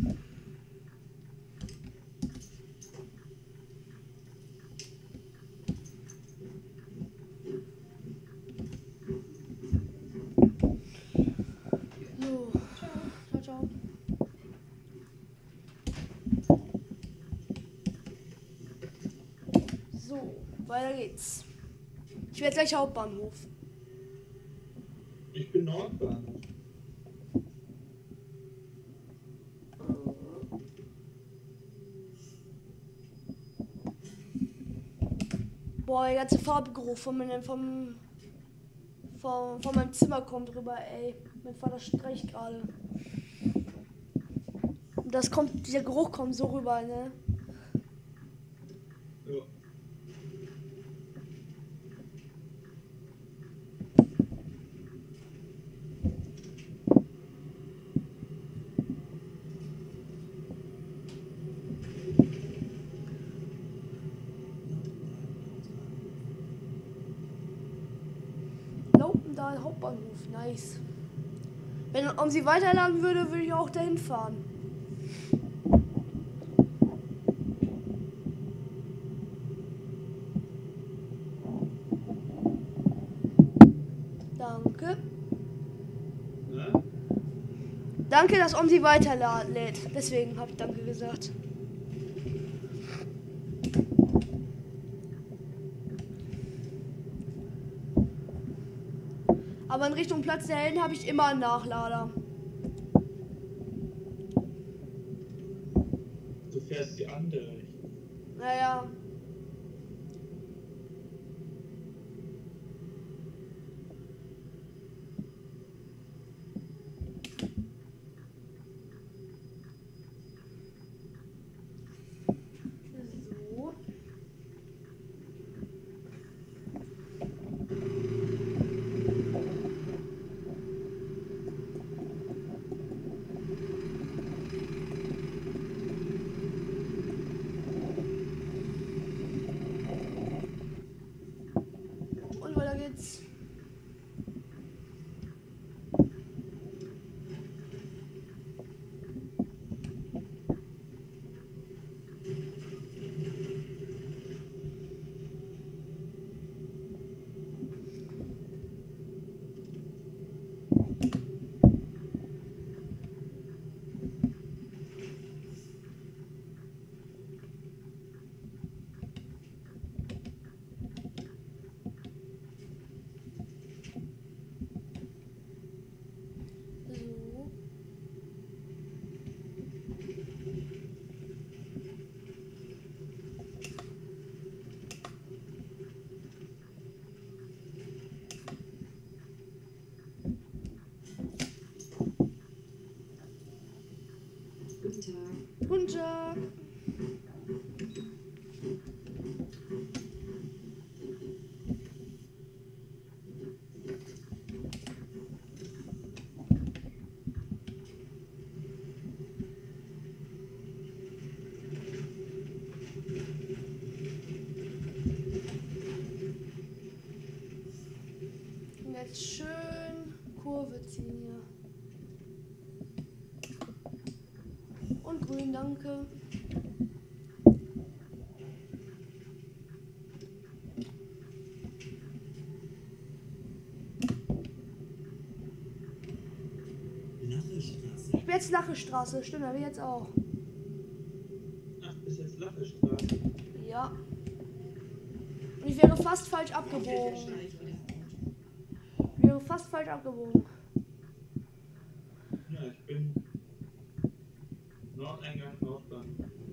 [SPEAKER 1] So. Ciao, ciao. So, weiter geht's. Ich werde gleich Hauptbahnhof.
[SPEAKER 2] Ich bin Nordbahnhof.
[SPEAKER 1] Boah, der ganze Farbgeruch von meinem, vom, vom, von meinem Zimmer kommt rüber, ey. Mein Vater streicht gerade. Und das kommt, dieser Geruch kommt so rüber, ne?
[SPEAKER 2] Ja.
[SPEAKER 1] Nope, da ein Hauptbahnhof, nice. Wenn um sie weiterladen würde, würde ich auch dahin fahren. Danke.
[SPEAKER 2] Na?
[SPEAKER 1] Danke, dass um sie weiterlädt. Deswegen habe ich Danke gesagt. Aber in Richtung Platz der Helden habe ich immer einen Nachlader.
[SPEAKER 2] Du fährst die andere Richtung.
[SPEAKER 1] Naja. Ninja. Und jetzt schön Kurve ziehen hier. Und grün, danke.
[SPEAKER 3] Lache Straße.
[SPEAKER 1] Ich bin jetzt Lache Straße, stimmt, aber jetzt auch.
[SPEAKER 2] Ach, ist jetzt Lache Straße.
[SPEAKER 1] Ja. Und ich wäre fast falsch abgebogen. Ich wäre fast falsch abgebogen.
[SPEAKER 2] Ja, ich bin Nordeingang, Nordbahn.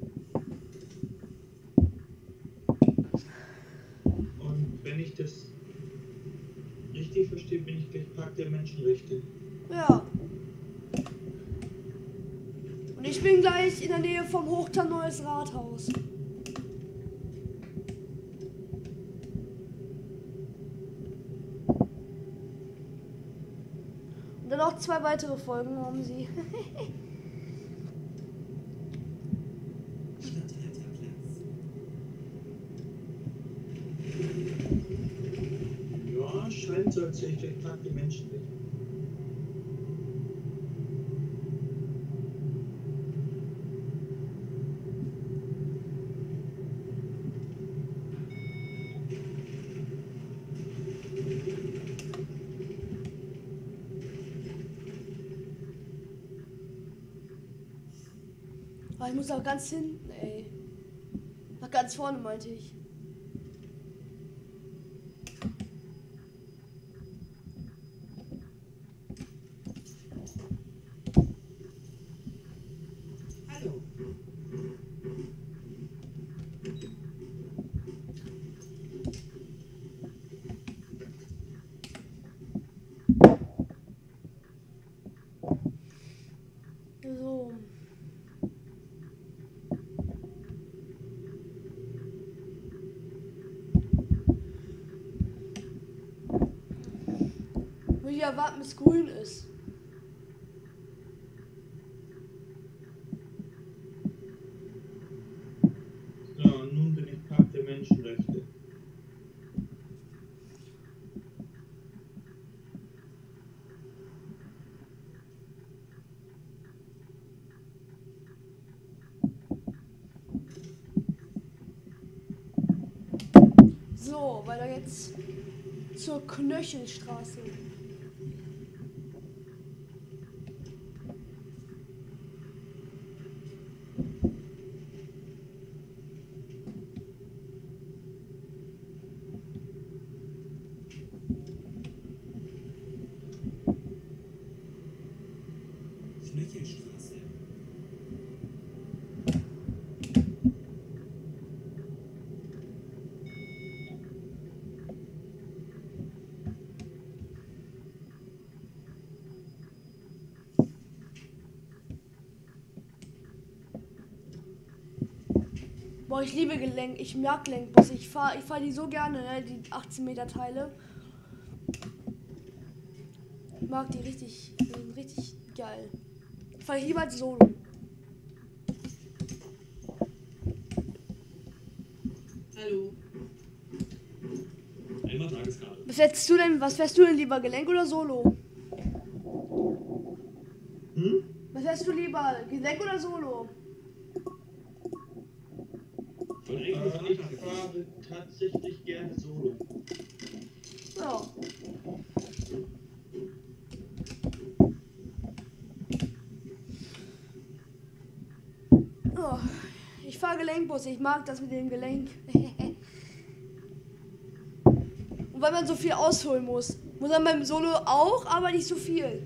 [SPEAKER 2] Und wenn ich das richtig verstehe, bin ich gleich Park der Menschenrechte.
[SPEAKER 1] Ja. Und ich bin gleich in der Nähe vom Hochtal Neues Rathaus. Und dann noch zwei weitere Folgen haben sie.
[SPEAKER 3] Stadthalterplatz.
[SPEAKER 2] Ja, scheint so, als wäre ich gleich Park der Menschenrechte.
[SPEAKER 1] Aber ich muss auch ganz hinten, ey. Nach ganz vorne meinte ich.
[SPEAKER 3] Hallo.
[SPEAKER 1] So. Muss ich erwarten, bis grün ist.
[SPEAKER 2] So, und nun bin ich Park der Menschenrechte.
[SPEAKER 1] So, weiter jetzt zur Knöchelstraße.
[SPEAKER 3] Knöchelstraße.
[SPEAKER 1] Boah, ich liebe Gelenk. Ich mag Gelenkbusse. Ich fahre ich fahr die so gerne, ne? Die achtzehn Meter Teile. Ich mag die richtig. Die sind richtig geil. Ich fahre lieber als Solo.
[SPEAKER 4] Hallo.
[SPEAKER 3] Einmal Tageskarte.
[SPEAKER 1] Was fährst du denn? Was fährst du denn lieber? Gelenk oder Solo?
[SPEAKER 2] Hm?
[SPEAKER 1] Was fährst du lieber? Gelenk oder Solo?
[SPEAKER 3] Von
[SPEAKER 2] Äh,
[SPEAKER 3] eigentlich
[SPEAKER 2] ich fahre tatsächlich gerne Solo.
[SPEAKER 1] Ja. Oh, ich fahre Gelenkbus. Ich mag das mit dem Gelenk. Und weil man so viel ausholen muss. Muss man beim Solo auch, aber nicht so viel.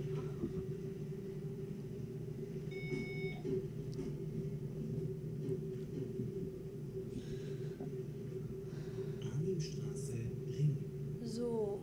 [SPEAKER 3] Arnimstraße, Ring.
[SPEAKER 1] So.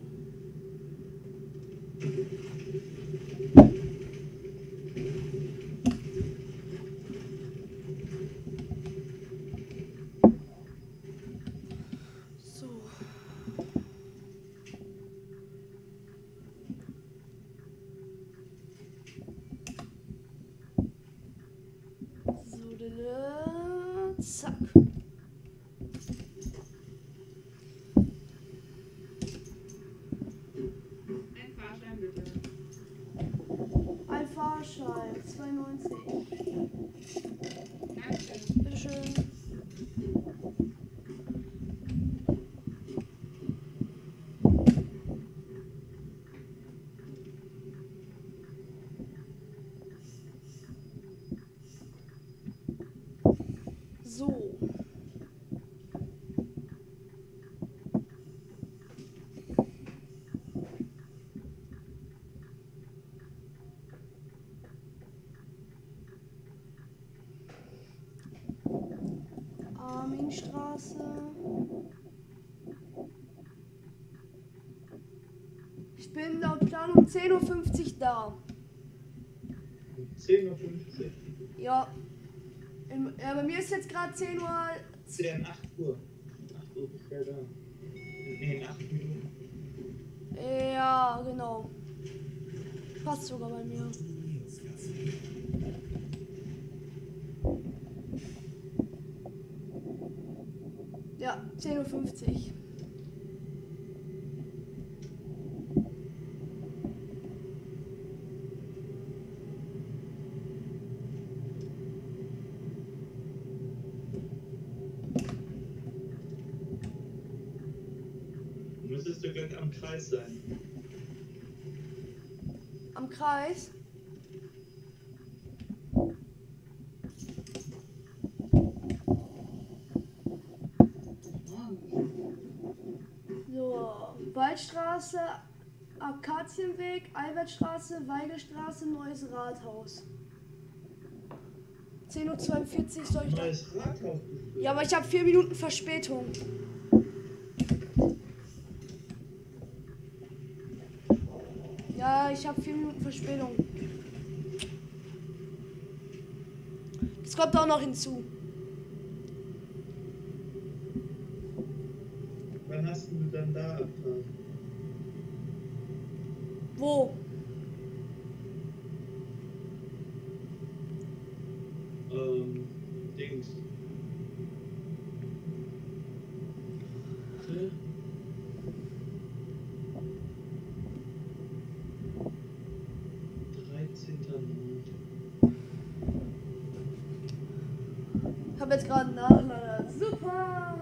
[SPEAKER 1] Zack.
[SPEAKER 4] Ein Fahrschein bitte.
[SPEAKER 1] Ein Fahrschein, zwei neunzig.
[SPEAKER 4] Danke.
[SPEAKER 1] Bitteschön. So. Arminstraße. Ich bin laut Plan um zehn Uhr fünfzig da.
[SPEAKER 2] zehn Uhr fünfzig.
[SPEAKER 1] Ja. Im, ja, bei mir ist jetzt gerade zehn Uhr.
[SPEAKER 2] zehn, acht Uhr. acht Uhr bist du da. Nee, in acht Minuten.
[SPEAKER 1] Ja, genau. Passt sogar bei mir. Ja, zehn Uhr fünfzig.
[SPEAKER 2] Müsstest du gleich am Kreis sein.
[SPEAKER 1] Am Kreis. So, Waldstraße, Akazienweg, Albertstraße, Weigelstraße, Neues Rathaus. zehn Uhr zweiundvierzig soll ich da.
[SPEAKER 2] Neues Rathaus bist du.
[SPEAKER 1] Ja, aber ich habe vier Minuten Verspätung. Ja, ich habe vier Minuten Verspätung. Das kommt auch noch hinzu.
[SPEAKER 2] Wann hast du dann da abfahren?
[SPEAKER 1] Wo?
[SPEAKER 2] Ähm, Dings. Warte. dreizehnter neunter
[SPEAKER 1] Ich habe jetzt gerade einen Nachlader. Super!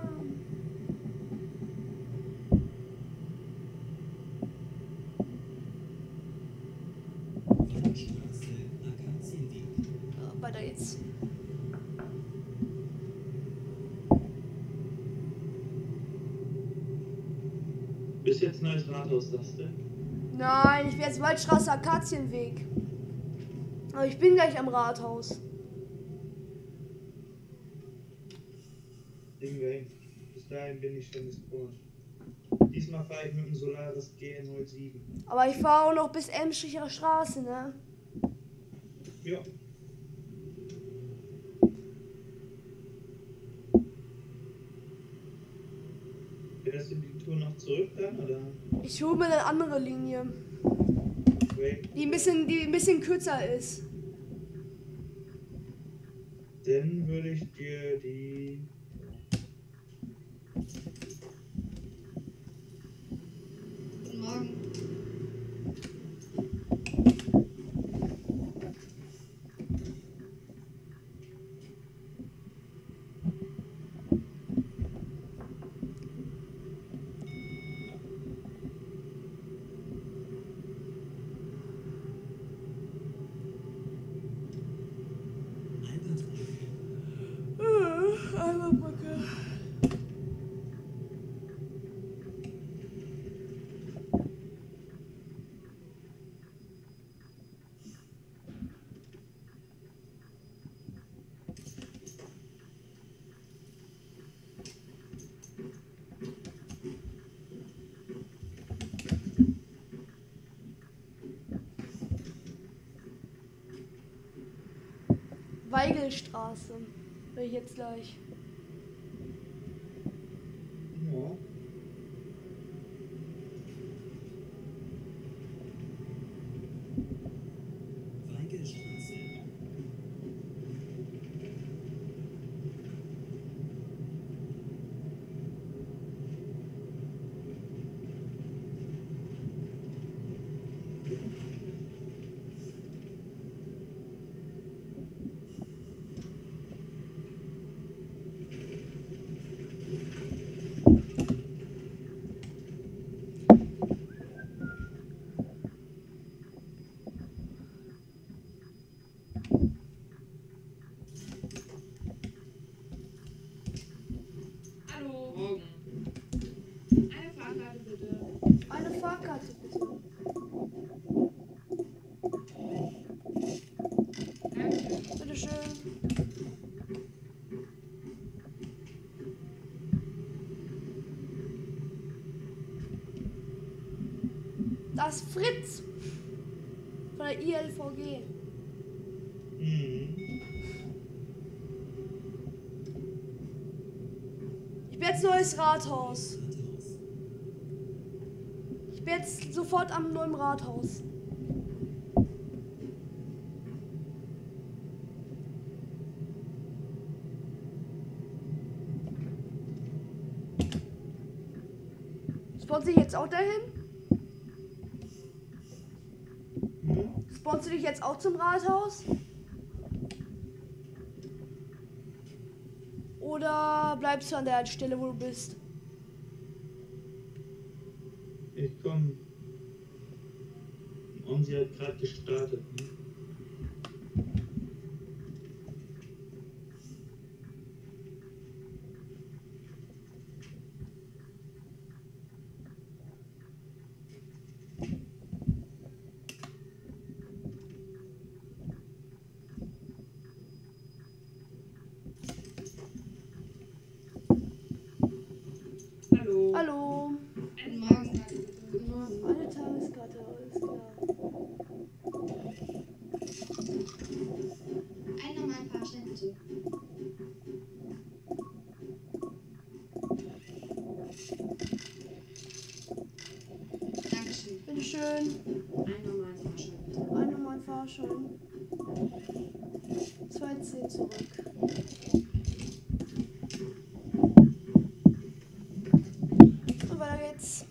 [SPEAKER 3] Straße, Akazienweg.
[SPEAKER 1] Ja, weiter geht's.
[SPEAKER 2] Bis jetzt neues Rathaus, sagst du?
[SPEAKER 1] Nein, ich will jetzt Waldstraße, Akazienweg. Aber ich bin gleich am Rathaus.
[SPEAKER 2] Ding wir hin. Bis dahin bin ich schon gespawnt. Diesmal fahre ich mit dem Solaris G N null sieben.
[SPEAKER 1] Aber ich fahre auch noch bis Emstricher Straße, ne?
[SPEAKER 2] Ja. Fährst du die Tour noch zurück dann, oder?
[SPEAKER 1] Ich hole mir eine andere Linie,
[SPEAKER 2] Wait.
[SPEAKER 1] die ein bisschen, die ein bisschen kürzer ist.
[SPEAKER 2] Dann würde ich dir die...
[SPEAKER 4] Guten Morgen.
[SPEAKER 3] Albertbrücke.
[SPEAKER 1] Weigelstraße. Will ich jetzt gleich.
[SPEAKER 2] Ja.
[SPEAKER 3] Weigelstraße.
[SPEAKER 1] ist Fritz. Von der I L V G.
[SPEAKER 2] Mhm.
[SPEAKER 1] Ich bin jetzt neues Rathaus.
[SPEAKER 3] Rathaus.
[SPEAKER 1] Ich bin jetzt sofort am neuen Rathaus. Spawnst du dich jetzt auch dahin?
[SPEAKER 2] Mhm.
[SPEAKER 1] Spawnst du dich jetzt auch zum Rathaus? Oder bleibst du an der Stelle, wo du bist?
[SPEAKER 2] Ich komm. Und sie hat gerade gestartet. Ne?
[SPEAKER 4] Hallo.
[SPEAKER 1] Hallo.
[SPEAKER 4] Guten Morgen. Guten Morgen.
[SPEAKER 1] Eine Tageskarte, alles klar.
[SPEAKER 4] Einen normalen Fahrschein bitte. Dankeschön.
[SPEAKER 1] Bitteschön.
[SPEAKER 4] Einen normalen Fahrschein bitte.
[SPEAKER 1] Einen normalen Fahrschein. zwei zehn zurück. Und weiter geht's.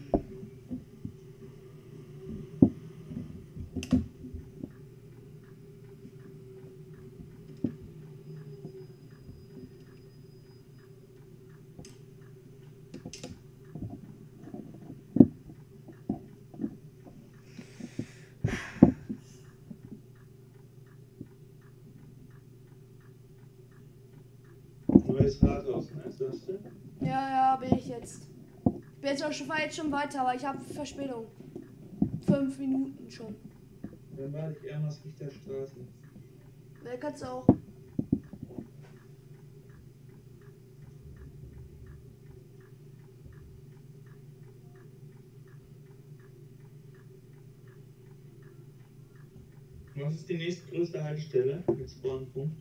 [SPEAKER 2] Neues Rathaus, ne? Sagst du?
[SPEAKER 1] Ja, ja, bin ich jetzt. Ich bin jetzt auch schon, fahr jetzt schon weiter, aber ich habe Verspätung. Fünf Minuten schon.
[SPEAKER 2] Dann war ich eher was Richtung Straße.
[SPEAKER 1] Da kannst du auch.
[SPEAKER 2] Was ist die nächstgrößte Haltestelle mit Spawnpunkt?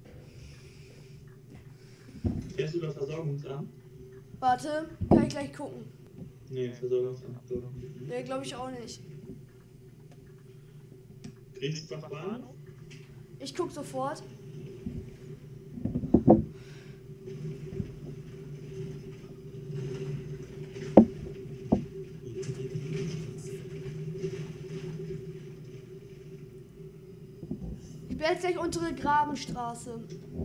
[SPEAKER 2] Fährst du über Versorgungsamt?
[SPEAKER 1] Warte, kann ich gleich gucken.
[SPEAKER 2] Nee, Versorgungsamt. So.
[SPEAKER 1] Nee, glaube ich auch nicht.
[SPEAKER 2] Griesbach Bahnhof?
[SPEAKER 1] Ich guck sofort. Ich bin jetzt gleich untere Grabenstraße.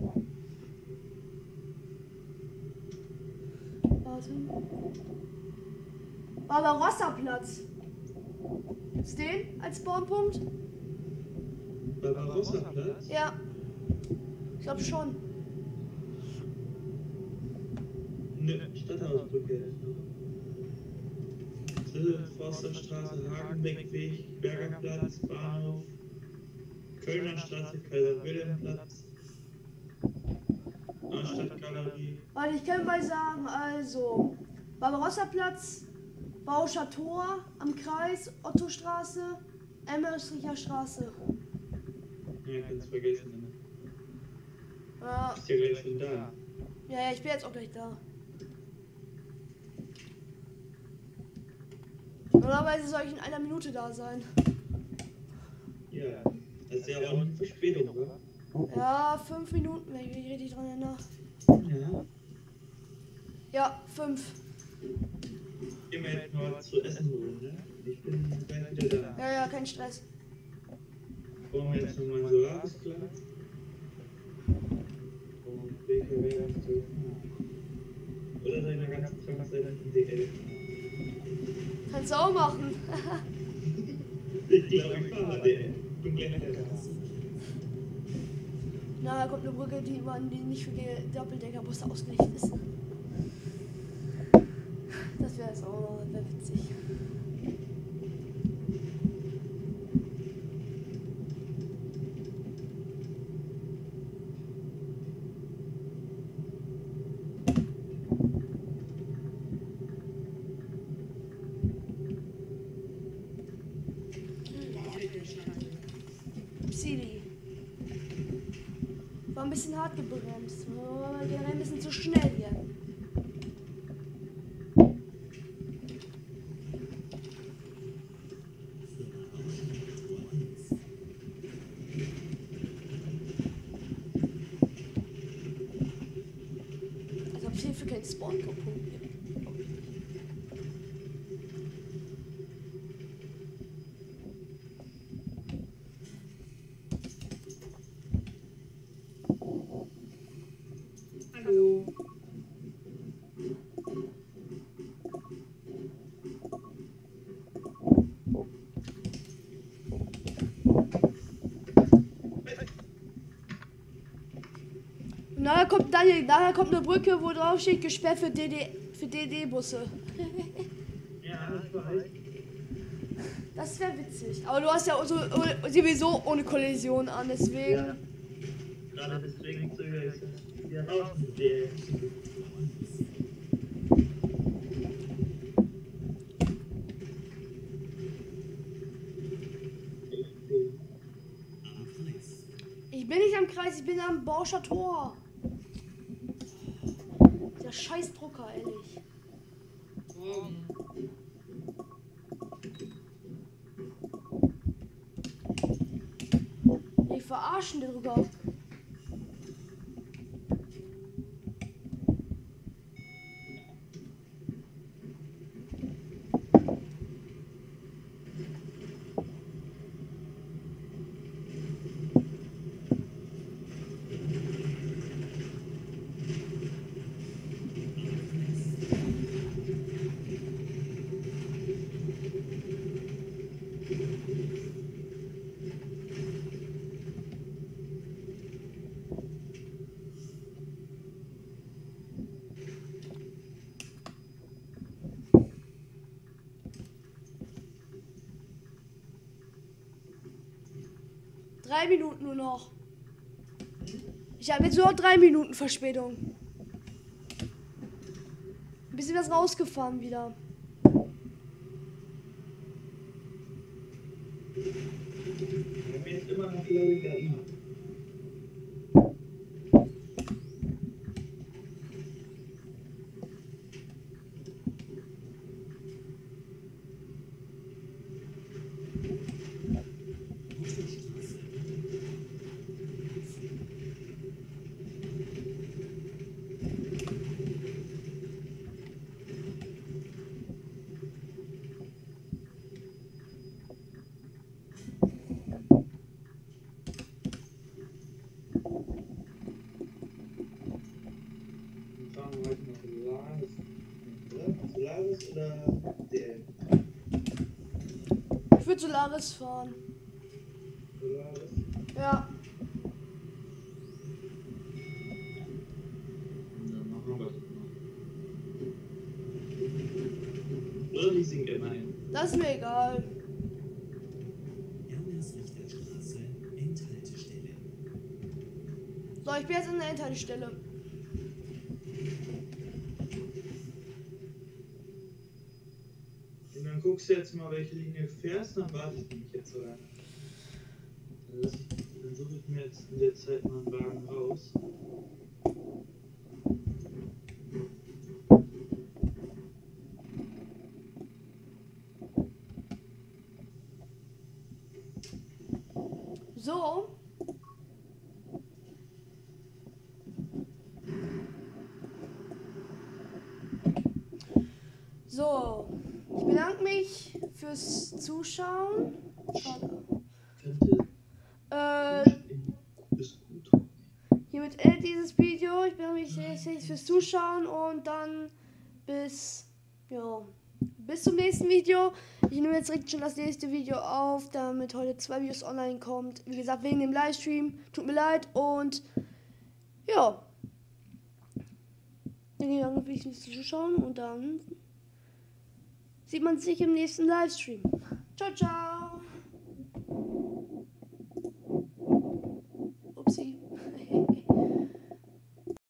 [SPEAKER 1] Warte. Barbarossa-Platz. Ist den als Spawnpunkt?
[SPEAKER 2] Barbarossa-Platz?
[SPEAKER 1] Ja. Ich glaube schon.
[SPEAKER 2] Nö, Stadthausbrücke ist noch. Dritte Forsterstraße, Hagenbeckweg, Bergerplatz, Bahnhof, Kölner Straße, Kaiser-Wilhelm-Platz, Stadtgalerie.
[SPEAKER 1] Warte, ich kann mal sagen, also Barbarossa-Platz, Bauscher Tor am Kreis, Ottostraße, Emmerstricher Straße.
[SPEAKER 2] Ja, kannst vergessen. Ne?
[SPEAKER 1] Ja,
[SPEAKER 2] Ist ja gleich schon da.
[SPEAKER 1] ja, ja, ich bin jetzt auch gleich da. Normalerweise soll ich in einer Minute da sein.
[SPEAKER 2] Ja, das ist ja auch eine Verspätung, oder?
[SPEAKER 1] Ja, fünf Minuten, wenn ich mich richtig dran erinnere.
[SPEAKER 2] Ja.
[SPEAKER 1] Ja, fünf.
[SPEAKER 2] Gehen wir jetzt mal zu essen holen, ne? Ich bin gleich wieder da.
[SPEAKER 1] Ja, ja, kein Stress.
[SPEAKER 2] Brauchen wir jetzt noch mal ein Solaris-Glas? Und B K W und so. Oder soll ich mal ganz krank sein in D L?
[SPEAKER 1] Kannst du auch machen.
[SPEAKER 2] Ich glaube, ich fahre mal D L. Bin gleich wieder da.
[SPEAKER 1] Na, da kommt eine Brücke, die man die nicht für die Doppeldeckerbusse ausgelegt ist. Das wäre jetzt auch wär witzig. City. War ein bisschen hart gebremst. War generell ein bisschen zu schnell hier. Als ob es hierfür keinen Spawn-Punkt gibt.
[SPEAKER 4] Hallo.
[SPEAKER 1] Und nachher kommt, Daniel, nachher kommt eine Brücke, wo drauf steht, gesperrt für D D, für D D-Busse.
[SPEAKER 2] Ja, ich weiß.
[SPEAKER 1] Das wäre witzig. Aber du hast ja so, sowieso ohne Kollision an, deswegen.
[SPEAKER 2] Ja. Gerade deswegen zögere ich es wieder raus mit dir.
[SPEAKER 3] Am Kreis.
[SPEAKER 1] Ich bin nicht am Kreis, ich bin am Bauscher Tor. Der scheiß Drucker, ehrlich.
[SPEAKER 4] Morgen.
[SPEAKER 1] Die verarschen den Drucker. Drei Minuten nur noch. Ich habe jetzt nur noch drei Minuten Verspätung. Ein bisschen was rausgefahren wieder.
[SPEAKER 2] Bei mir ist immer noch Loading da immer.
[SPEAKER 3] Butterstraße.
[SPEAKER 2] Wir fahren heute noch Solaris. Oder? Solaris oder D L?
[SPEAKER 1] Ich würde Solaris fahren.
[SPEAKER 2] Solaris.
[SPEAKER 1] Ja.
[SPEAKER 2] Dann machen wir das noch. Oder Leasing immerhin.
[SPEAKER 1] Das ist mir egal.
[SPEAKER 3] Ernst-Richter-Straße, Endhaltestelle.
[SPEAKER 1] So, ich bin jetzt an der Endhaltestelle.
[SPEAKER 2] Und dann guckst du jetzt mal, welche Linie du fährst, dann warte ich nämlich jetzt so lange. Dann lass ich- dann suche ich mir jetzt in der Zeit mal einen Wagen raus.
[SPEAKER 1] So. So. Ich bedanke mich fürs Zuschauen. Schade.
[SPEAKER 2] Könnte
[SPEAKER 1] Äh,
[SPEAKER 2] ist gut.
[SPEAKER 1] hiermit endet dieses Video. Ich bedanke mich herzlich fürs Zuschauen und dann bis, ja, bis zum nächsten Video. Ich nehme jetzt direkt schon das nächste Video auf, damit heute zwei Videos online kommt. Wie gesagt, wegen dem Livestream. Tut mir leid und ja. Dann danke ich fürs Zuschauen und dann sieht man sich im nächsten Livestream. Ciao, ciao.